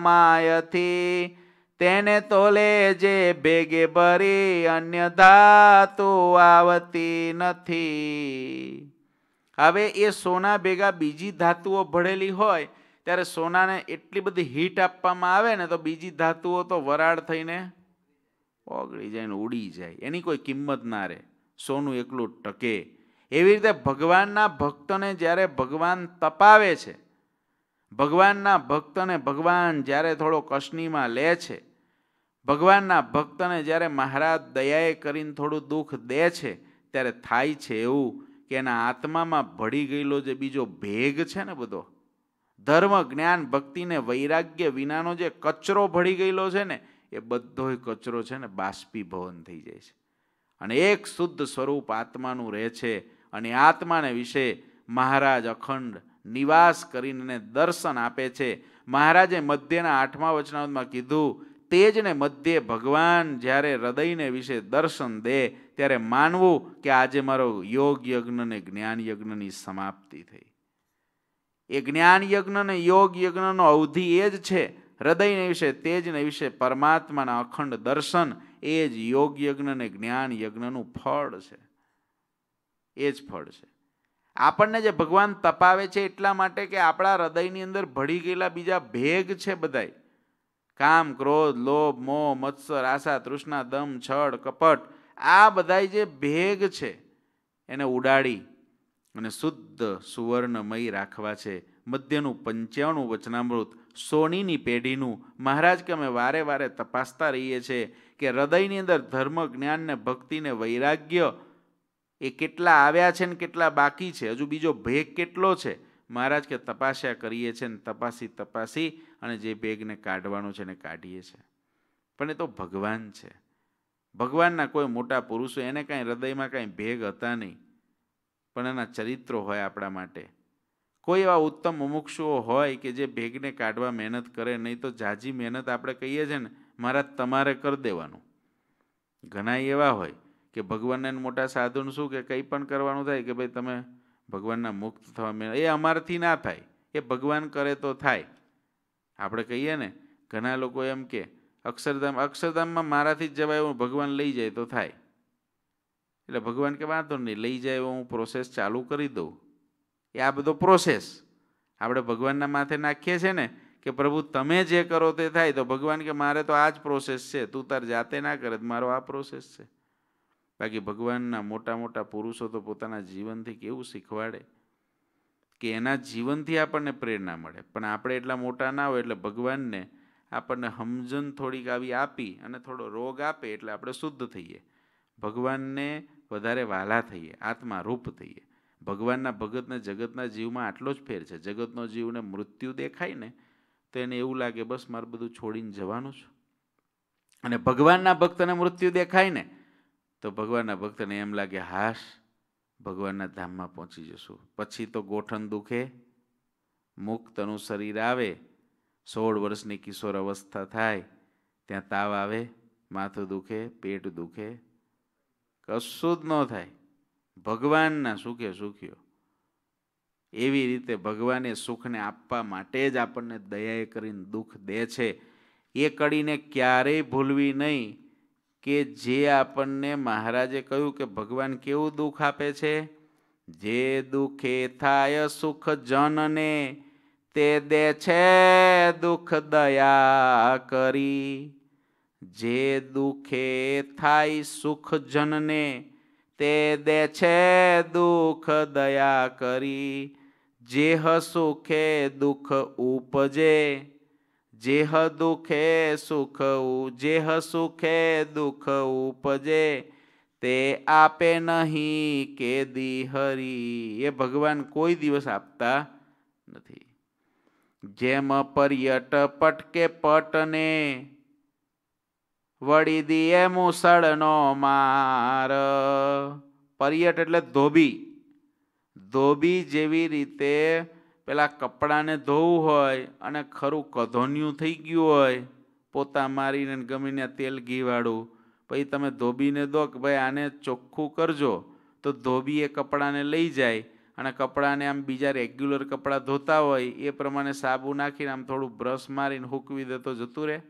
માયથી, તેને તોલે જે ભેગે ભરી અન્ય ધાતુ આવતી નથી. હવે એ સોના ભેગા બીજી ધાતુઓ ભળેલી હોય ત્યારે સોનાને એટલી બધી હીટ આપવામાં આવે ને તો બીજી ધાતુઓ તો વરાળ થઈને ઓગળી જાય ને ઉડી જાય, એની કોઈ કિંમત ના રહે, સોનું એકલું ટકે. એવી રીતે ભગવાનના ભક્તને જ્યારે ભગવાન તપાવે છે, ભગવાનના ભક્તને ભગવાન જ્યારે થોડો કસનીમાં લે છે, ભગવાનના ભક્તને જ્યારે મહારાજ દયાએ કરીને થોડું દુઃખ દે છે, ત્યારે થાય છે એવું કે એના આત્મામાં ભળી ગયેલો જે બીજો ભેગ છે ને બધો, ધર્મ જ્ઞાન ભક્તિ ને વૈરાગ્ય વિનાનો જે કચરો ભળી ગયેલો છે ને એ બધો કચરો છે ને બાષ્પીભવન થઈ જાય છે અને એક શુદ્ધ સ્વરૂપ આત્માનું રહે છે. અને આત્માને વિશે મહારાજ અખંડ નિવાસ કરીને દર્શન આપે છે. મહારાજે મધ્યના 8મા વચનામૃતમાં કીધું, તેજને મધ્યે ભગવાન જ્યારે હૃદયને વિશે દર્શન દે ત્યારે માનવું કે આજે મારો યોગ યજ્ઞ ને જ્ઞાન યજ્ઞની સમાપ્તિ થઈ. એ જ્ઞાન યજ્ઞ ને યોગ યજ્ઞનો અવધિ એ જ છે. હૃદયને વિશે તેજને વિશે પરમાત્માના અખંડ દર્શન એ જ યોગ યજ્ઞ ને જ્ઞાન યજ્ઞનું ફળ છે. એ જ ફળ છે. આપણને જે ભગવાન તપાવે છે એટલા માટે કે આપણા હૃદયની અંદર ભળી ગયેલા બીજા ભેગ છે બધાય, કામ ક્રોધ લોભ મોહ મત્સર આશા તૃષ્ણા દમ છળ કપટ, આ બધાય જે ભેગ છે એને ઉડાડી અને શુદ્ધ સુવર્ણમય રાખવા છે. મધ્યનું 95 વચનામૃત સોનીની પેઢીનું મહારાજ કે અમે વારે વારે તપાસતા રહીએ છીએ કે હૃદયની અંદર ધર્મ જ્ઞાન ને ભક્તિ ને વૈરાગ્ય એ કેટલા આવ્યા છે ને કેટલા બાકી છે, હજુ બીજો ભેગ કેટલો છે. મહારાજ કે તપાસ્યા કરીએ છીએ ને તપાસી અને જે ભેગને કાઢવાનો છે ને કાઢીએ છીએ. પણ એ તો ભગવાન છે. ભગવાનના કોઈ મોટા પુરુષો એને કાંઈ હૃદયમાં કાંઈ ભેગ હતા નહીં, પણ એના ચરિત્રો હોય આપણા માટે. કોઈ એવા ઉત્તમ મુમુક્ષુઓ હોય કે જે ભેગને કાઢવા મહેનત કરે, નહીં તો જાજી મહેનત આપણે કહીએ છીએ ને મહારાજ તમારે કરી દેવાનું. ઘણા એવા હોય કે ભગવાનને મોટા સાધુને શું કે કંઈ પણ કરવાનું થાય કે ભાઈ તમે ભગવાનના મુક્ત થવા મહેનત, એ અમારાથી ના થાય, એ ભગવાન કરે તો થાય. આપણે કહીએ ને ઘણા લોકો એમ કે અક્ષરધામમાં મારાથી જ જવાય એવું ભગવાન લઈ જાય તો થાય. એટલે ભગવાન કે વાંધો નહીં, લઈ જાય એવો હું પ્રોસેસ ચાલુ કરી દઉં. એ આ બધો પ્રોસેસ આપણે ભગવાનના માથે નાખીએ છીએ ને કે પ્રભુ તમે જે કરો તે થાય. તો ભગવાન કે મારે તો આ જ પ્રોસેસ છે, તું તાર જાતે ના કરે, મારો આ પ્રોસેસ છે. બાકી ભગવાનના મોટા મોટા પુરુષો તો પોતાના જીવનથી કેવું શીખવાડે કે એના જીવનથી આપણને પ્રેરણા મળે. પણ આપણે એટલા મોટા ના હોય એટલે ભગવાનને આપણને સમજણ થોડીક આવી આપી અને થોડો રોગ આપે એટલે આપણે શુદ્ધ થઈએ, ભગવાનને વધારે વાલા થઈએ, આત્મા રૂપ થઈએ. ભગવાનના ભગતને જગતના જીવમાં આટલો જ ફેર છે. જગતનો જીવને મૃત્યુ દેખાય ને તો એને એવું લાગે બસ મારે બધું છોડીને જવાનું છે. અને ભગવાનના ભક્તને મૃત્યુ દેખાય ને તો ભગવાનના ભક્તને એમ લાગે હાશ ભગવાનના ધામમાં પહોંચી જશું. પછી તો ગોઠણ દુખે, મુક્તનું શરીર આવે, 16 વર્ષની કિશોર અવસ્થા થાય, ત્યાં તાવ આવે, માથું દુખે, પેટ દુખે, કશું જ ન થાય. ભગવાનના સુખે સુખ્યો. એવી રીતે ભગવાને સુખને આપવા માટે જ આપણને દયાએ કરીને દુઃખ દે છે. એ કડીને ક્યારેય ભૂલવી નહીં કે જે આપણને મહારાજે કહ્યું કે ભગવાન કેવું દુઃખ આપે છે. જે દુઃખે થાય સુખ જનને તે દે છે દુઃખ દયા કરી. જે દુઃખે થાય સુખ જનને તે દે છે દુઃખ દયા કરી. જેહ સુખે દુઃખ ઉપજે, જેહ સુખે દુઃખ ઉપજે તે આપે નહીં કે દી હરી. એ ભગવાન કોઈ દિવસ આપતા નથી. જેમ પર્યટ પટકે પટને વળી દીએ મુસળનો માર. પર્યટ એટલે ધોબી. ધોબી જેવી રીતે પેલા કપડાને ધોવું હોય અને ખરું કધોન્યું થઈ ગયું હોય, પોતા મારીને ગમીને તેલ ઘીવાળું, પછી તમે ધોબીને દો કે ભાઈ આને ચોખ્ખું કરજો, તો ધોબી એ કપડાને લઈ જાય અને કપડાને આમ બીજા રેગ્યુલર કપડાં ધોતા હોય એ પ્રમાણે સાબુ નાખીને આમ થોડું બ્રશ મારીને હૂકવી દે તો જતું રહે.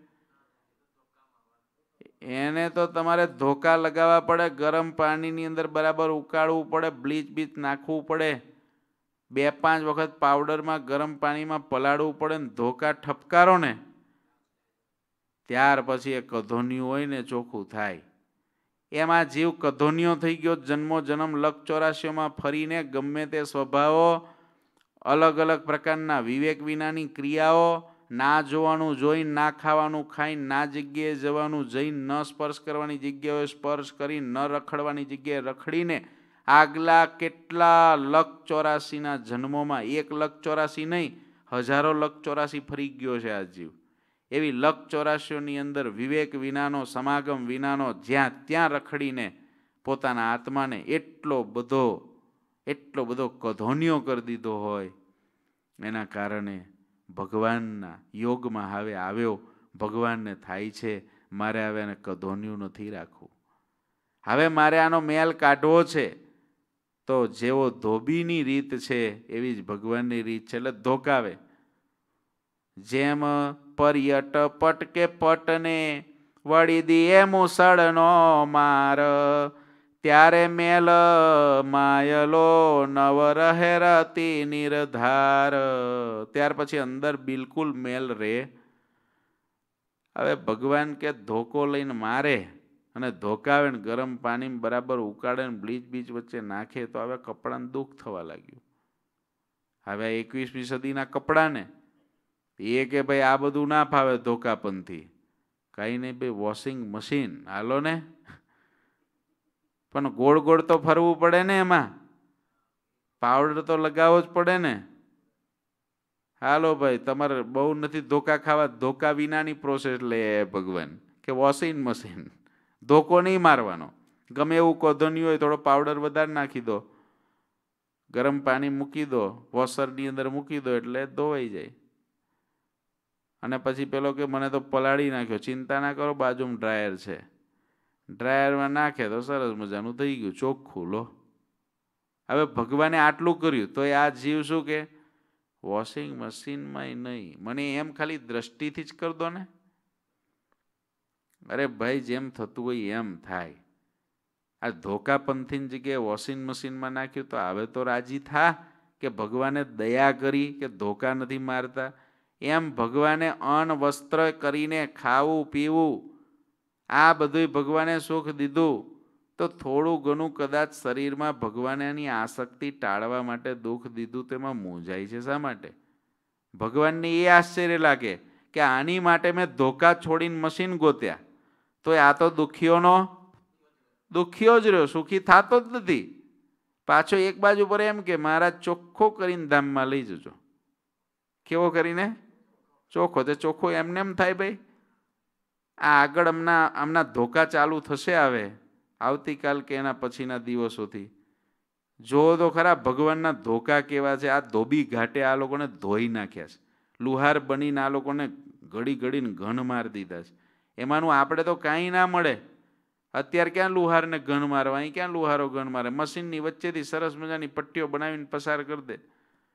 એને તો તમારે ધોકા લગાવવા પડે, ગરમ પાણીની અંદર બરાબર ઉકાળવું પડે, બ્લીચ બીચ નાખવું પડે, 2-5 વખત પાવડરમાં ગરમ પાણીમાં પલાળવું પડે ને ધોકા ઠપકારો ને ત્યાર પછી એ કધોન્યું હોય ને ચોખ્ખું થાય. એમાં જીવ કધોન્યો થઈ ગયો, જન્મો જન્મ લક 84માં ફરીને ગમે તે સ્વભાવો, અલગ અલગ પ્રકારના વિવેક વિનાની ક્રિયાઓ, ના જોવાનું જોઈને, ના ખાવાનું ખાઈને, ના જગ્યાએ જવાનું જઈને, ન સ્પર્શ કરવાની જગ્યાએ સ્પર્શ કરી, ન રખડવાની જગ્યાએ રખડીને આગલા કેટલા લક 84ના જન્મોમાં, 1 લક 84 નહીં, હજારો લક 84 ફરી ગયો છે આ જીવ. એવી લક 84ની અંદર વિવેક વિનાનો, સમાગમ વિનાનો જ્યાં ત્યાં રખડીને પોતાના આત્માને એટલો બધો કધોન્યો કરી દીધો હોય. એના કારણે ભગવાનના યોગમાં હવે આવ્યો, ભગવાનને થાય છે મારે હવે એને કધોન્યું નથી રાખવું, હવે મારે આનો મેલ કાઢવો છે. તો જેવો ધોબીની રીત છે એવી જ ભગવાનની રીત છે, એટલે ધોકાવે. જેમ પર્યટ પટકે પટને વળી દીએ મુસળનો માર. ત્યારે મેલ માયલો નવ રહે રતિ નિર્ધાર. ત્યાર પછી અંદર બિલકુલ મેલ રહે. હવે ભગવાન કે ધોકો લઈને મારે અને ધોકાવે ને ગરમ પાણીમાં બરાબર ઉકાળે ને બ્લીચ બીચ વચ્ચે નાખે તો હવે કપડાને દુઃખ થવા લાગ્યું. હવે 21મી સદીના કપડાને એ કે ભાઈ આ બધું ના ફાવે ધોકાપનથી, કાંઈ નહીં ભાઈ વોશિંગ મશીન હાલો ને, પણ ગોળ ગોળ તો ફરવું પડે ને, એમાં પાવડર તો લગાવવો જ પડે ને. હાલો ભાઈ તમારે બહુ નથી ધોકા ખાવા, ધોકા વિનાની પ્રોસેસ લે ભગવાન કે વોશિંગ મશીન. ધોકો નહીં મારવાનો, ગમે એવું કોધોન્યું હોય થોડો પાવડર વધારે નાખી દો, ગરમ પાણી મૂકી દો, વોશરની અંદર મૂકી દો એટલે ધોવાઈ જાય. અને પછી પેલો કે મને તો પલાળી નાખ્યો, ચિંતા ના કરો બાજુમાં ડ્રાયર છે, ડ્રાયરમાં નાખે તો સરસ મજાનું થઈ ગયું ચોખ્ખું. લો હવે ભગવાને આટલું કર્યું તો આ જીવ શું કે વોશિંગ મશીનમાં નહીં, મને એમ ખાલી દ્રષ્ટિથી જ કરી દો ને. અરે ભાઈ, જેમ થતું હોય એમ થાય. આ ધોકાપંથીની જગ્યાએ વોશિંગ મશીનમાં નાખ્યું તો હવે તો રાજી થા કે ભગવાને દયા કરી કે ધોકા નથી મારતા. એમ ભગવાને અન્ન વસ્ત્ર કરીને ખાવું પીવું આ બધું ભગવાને સુખ દીધું, તો થોડું ઘણું કદાચ શરીરમાં ભગવાને એની આસક્તિ ટાળવા માટે દુઃખ દીધું, તેમાં મૂંઝાય છે શા માટે? ભગવાનને એ આશ્ચર્ય લાગે કે આની માટે મેં ધોકા છોડીને મશીન ગોત્યા, તો આ તો દુઃખીઓનો દુઃખીઓ જ રહ્યો, સુખી થતો જ નથી. પાછો એક બાજુ પર એમ કે મહારાજ ચોખ્ખો કરીને ધામમાં લઈ જજો. કેવો કરીને? ચોખ્ખો. તે ચોખ્ખો એમને એમ થાય ભાઈ? આ આગળ આમના ધોકા ચાલુ થશે હવે આવતીકાલ કે એના પછીના દિવસોથી. જો તો ખરા ભગવાનના ધોકા કેવા છે. આ ધોબી ઘાટે આ લોકોને ધોઈ નાખ્યા છે. લુહાર બનીને આ લોકોને ઘડી ઘડીને ઘન મારી દીધા છે. એમાંનું આપણે તો કાંઈ ના મળે. અત્યારે ક્યાં લુહારને ઘન મારવા? અહીં ક્યાં લુહારો ઘન મારે? મશીનની વચ્ચેથી સરસ મજાની પટ્ટીઓ બનાવીને પસાર કરી દે.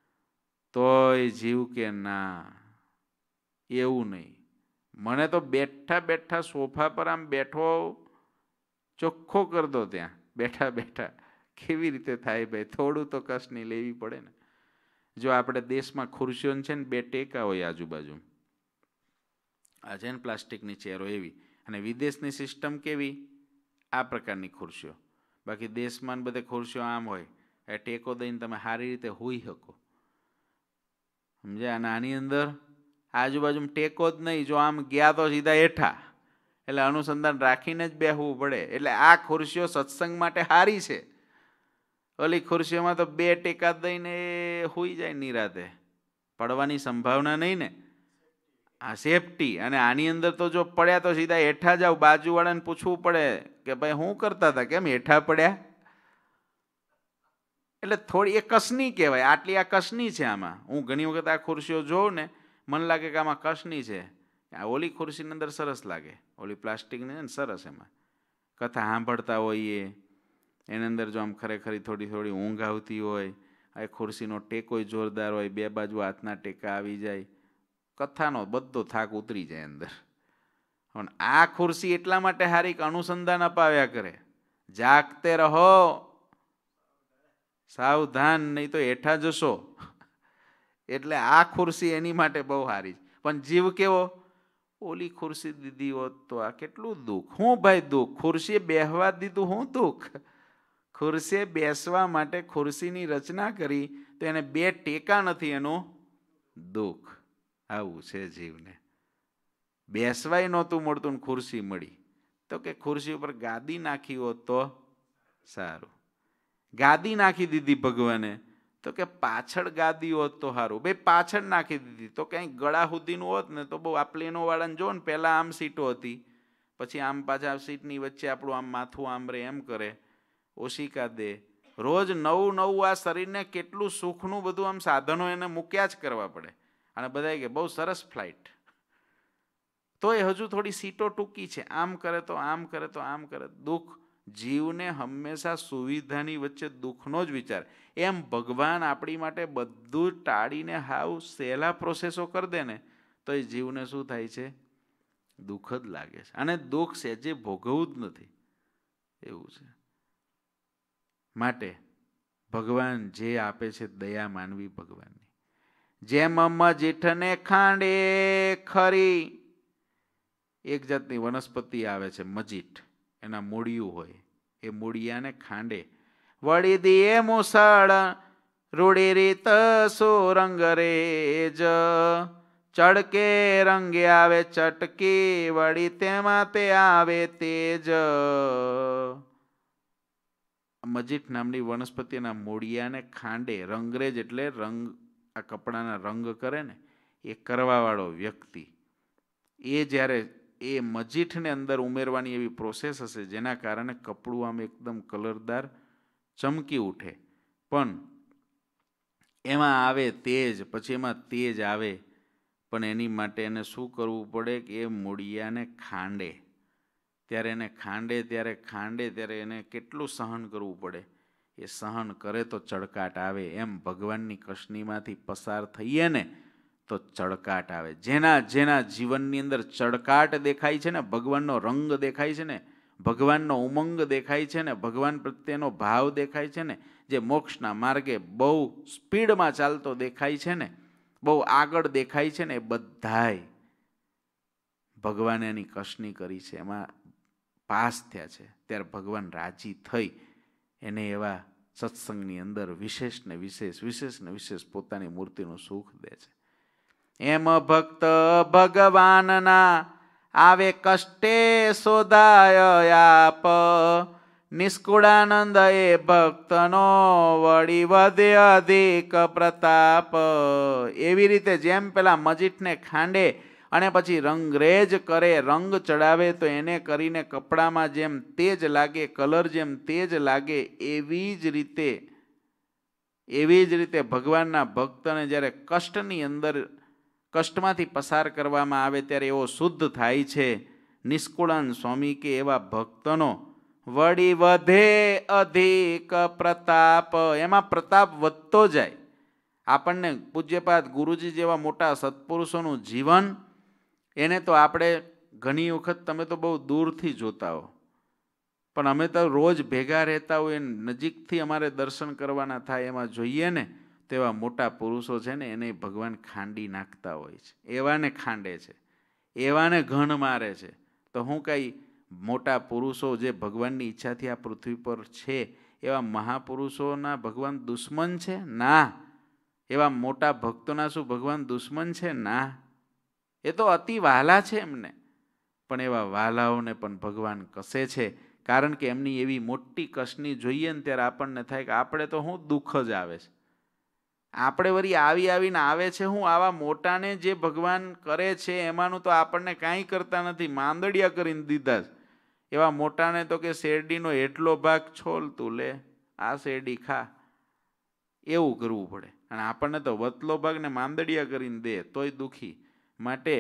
તોય જીવ કે ના, એવું નહીં. મને તો બેઠા બેઠા સોફા પર આમ બેઠો ચોખ્ખો કરી દો. ત્યાં બેઠા બેઠા કેવી રીતે થાય ભાઈ? થોડું તો કસની લેવી પડે ને. જો આપણે દેશમાં ખુરશીઓ છે ને 2 ટેકા હોય આજુબાજુ, આ છે ને પ્લાસ્ટિકની ચેરો એવી, અને વિદેશની સિસ્ટમ કેવી? આ પ્રકારની ખુરશીઓ. બાકી દેશમાં બધે ખુરશીઓ આમ હોય, એ ટેકો દઈને તમે સારી રીતે હોઈ શકો. સમજ્યા? અને આની અંદર આજુબાજુમાં ટેકો જ નહીં. જો આમ ગયા તો સીધા હેઠા, એટલે અનુસંધાન રાખીને જ બેસવું પડે. એટલે આ ખુરશીઓ સત્સંગ માટે સારી છે. ઓલી ખુરશીઓમાં તો 2 ટેકા દઈને હોઈ જાય નિરાતે, પડવાની સંભાવના નહીં ને. આ સેફટી. અને આની અંદર તો જો પડ્યા તો સીધા હેઠા જાવ. બાજુવાળાને પૂછવું પડે કે ભાઈ શું કરતા હતા, કેમ હેઠા પડ્યા? એટલે થોડી એ કસની કહેવાય. આટલી આ કસની છે આમાં. હું ઘણી વખત આ ખુરશીઓ જોઉં ને, મને લાગે કે આમાં કસની છે. આ ઓલી ખુરશીની અંદર સરસ લાગે, ઓલી પ્લાસ્ટિકની છે ને સરસ. એમાં કથા સાંભળતા હોઈએ, એની અંદર જો આમ ખરેખરી થોડી થોડી ઊંઘ આવતી હોય, આ ખુરશીનો ટેકોય જોરદાર હોય, 2 બાજુ હાથના ટેકા આવી જાય, કથાનો બધો થાક ઉતરી જાય અંદર. પણ આ ખુરશી એટલા માટે સારી કે અનુસંધાન અપાવ્યા કરે. જાગતે રહો, સાવધાન, નહીં તો હેઠા જશો. એટલે આ ખુરશી એની માટે બહુ સારી છે. પણ જીવ કેવો? ઓલી ખુરશી દીધી હોત તો આ કેટલું દુઃખ. હું ભાઈ દુઃખ? ખુરશીએ બેહવા દીધું, હું દુઃખ? ખુરશીએ બેસવા માટે ખુરશીની રચના કરી તો એને 2 ટેકા નથી, એનું દુઃખ. આવું છે જીવને. બેસવાય નહોતું મળતું ને ખુરશી મળી, તો કે ખુરશી ઉપર ગાદી નાખી હોત તો સારું. ગાદી નાખી દીધી ભગવાને, તો કે પાછળ ગાદી હોત તો સારું. ભાઈ પાછળ નાખી દીધી તો કંઈ ગળા સુધીનું હોત ને તો બહુ. આ પ્લેનો વાળાને જો ને, પહેલાં આમ સીટો હતી, પછી આમ પાછા સીટની વચ્ચે આપણું આમ માથું આમ રે, એમ કરે, ઓશિકા દે. રોજ નવું નવું આ શરીરને કેટલું સુખનું બધું આમ સાધનો એને મૂક્યા જ કરવા પડે. અને બધા કે બહુ સરસ ફ્લાઇટ, તો એ હજુ થોડી સીટો ટૂંકી છે, આમ કરે તો આમ કરે તો આમ કરે. દુઃખ. જીવને હંમેશા સુવિધાની વચ્ચે દુઃખનો જ વિચાર. એમ ભગવાન આપણી માટે બધું ટાળીને હાવ સહેલા પ્રોસેસો કરી દે ને, તો એ જીવને શું થાય છે? દુઃખ જ લાગે છે. અને દુઃખ સહેજે ભોગવવું જ નથી, એવું છે. માટે ભગવાન જે આપે છે દયા માનવી ભગવાનની. જેમ મજીઠને ખાંડે ખરી, એક જાતની વનસ્પતિ આવે છે મજીઠ, એના મૂળિયું હોય, એ મૂળિયાને ખાંડે. વળી દીએ મુસળ રૂડી રીત સોરંગ રેજ, ચડકે રંગે આવે ચટકી, વળી તેમાં તે આવે તેજ. મજીઠ નામની વનસ્પતિના મૂળિયાને ખાંડે. રંગરેજ એટલે રંગ, આ કપડાના રંગ કરે ને એ કરવાવાળો વ્યક્તિ. એ જ્યારે એ મજીઠને અંદર ઉમેરવાની એવી પ્રોસેસ હશે જેના કારણે કપડું આમ એકદમ કલરદાર ચમકી ઉઠે. પણ એમાં આવે તેજ, પછી એમાં તેજ આવે, પણ એની માટે એને શું કરવું પડે કે એ મૂળિયાને ખાંડે. ત્યારે એને કેટલું સહન કરવું પડે. એ સહન કરે તો ચડકાટ આવે. એમ ભગવાનની કસનીમાંથી પસાર થઈએ ને તો ચળકાટ આવે. જેના જેના જીવનની અંદર ચળકાટ દેખાય છે ને, ભગવાનનો રંગ દેખાય છે ને, ભગવાનનો ઉમંગ દેખાય છે ને, ભગવાન પ્રત્યેનો ભાવ દેખાય છે ને, જે મોક્ષના માર્ગે બહુ સ્પીડમાં ચાલતો દેખાય છે ને, બહુ આગળ દેખાય છે ને, એ બધાય ભગવાને એની કસની કરી છે, એમાં પાસ થયા છે. ત્યારે ભગવાન રાજી થઈ એને એવા સત્સંગની અંદર વિશેષ ને વિશેષ પોતાની મૂર્તિનું સુખ દે છે. એમ ભક્ત ભગવાનના આવે કષ્ટે શોધાય આપ, નિષ્કુળાનંદ એ ભક્તનો વળી વધે અધિક પ્રતાપ. એવી રીતે જેમ પેલા મજીઠને ખાંડે અને પછી રંગરેજ કરે, રંગ ચડાવે તો એને કરીને કપડામાં જેમ તેજ લાગે, કલર જેમ તેજ લાગે, એવી જ રીતે ભગવાનના ભક્તને જ્યારે કષ્ટની અંદર કષ્ટમાંથી પસાર કરવામાં આવે ત્યારે એવો શુદ્ધ થાય છે. નિષ્કુળાન સ્વામી કે એવા ભક્તનો વળી વધે અધિક પ્રતાપ, એમાં પ્રતાપ વધતો જાય. આપણને પૂજ્યપાદ ગુરુજી જેવા મોટા સત્પુરુષોનું જીવન એને તો આપણે ઘણી વખત, તમે તો બહુ દૂરથી જોતા હો, પણ અમે તો રોજ ભેગા રહેતા હોય, નજીકથી અમારે દર્શન કરવાના થાય, એમાં જોઈએ ને તો એવા મોટા પુરુષો છે ને એને ભગવાન ખાંડી નાખતા હોય છે. એવાને ખાંડે છે, એવાને ઘણ મારે છે. તો હું કંઈ મોટા પુરુષો જે ભગવાનની ઈચ્છાથી આ પૃથ્વી પર છે એવા મહાપુરુષોના ભગવાન દુશ્મન છે? ના. એવા મોટા ભક્તોના શું ભગવાન દુશ્મન છે? ના. એ તો અતિ વહાલા છે એમને, પણ એવા વહાલાઓને પણ ભગવાન કસે છે. કારણ કે એમની એવી મોટી કસની જોઈએ ને ત્યારે આપણને થાય કે આપણે તો શું દુઃખ જ આવે છે. આપણે વળી આવીને આવે છે હું આવા મોટાને જે ભગવાન કરે છે એમાંનું તો આપણને કાંઈ કરતા નથી, માંદડિયા કરીને દીધા છે. એવા મોટાને તો કે શેરડીનો એટલો ભાગ છોલ તું લે, આ શેરડી ખા, એવું કરવું પડે. અને આપણને તો વતલો ભાગ ને માંદડિયા કરીને દે તોય દુઃખી. માટે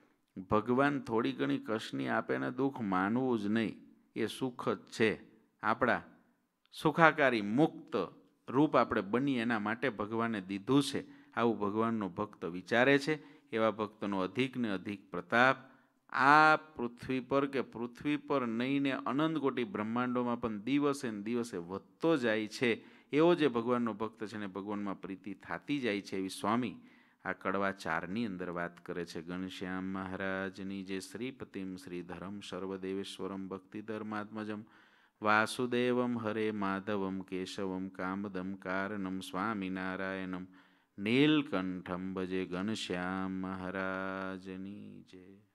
ભગવાન થોડી ઘણી કસની આપે ને દુઃખ માનવું જ નહીં, એ સુખ જ છે. આપણા સુખાકારી મુક્ત રૂપ આપણે બની એના માટે ભગવાને દીધું છે. આવું ભગવાનનો ભક્ત વિચારે છે. એવા ભક્તનો અધિક ને અધિક પ્રતાપ આ પૃથ્વી પર કે પૃથ્વી પર નહીં ને અનંત કોટી બ્રહ્માંડોમાં પણ દિવસે ને દિવસે વધતો જાય છે. એવો જે ભગવાનનો ભક્ત છે ને ભગવાનમાં પ્રીતિ થતી જાય છે. એવી સ્વામી આ કડવા 4ની અંદર વાત કરે છે. ઘનશ્યામ મહારાજની જે શ્રીપતિમ શ્રીધરમ સર્વદેવેશ્વરમ ભક્તિધર્માત્મજમ વાસુદેવમ હરે માધવમ કેશવમ કામદમ કારણમ સ્વામિનારાયણમ નીલકંઠમ ભજે. ઘનશ્યામ મહારાજની જય.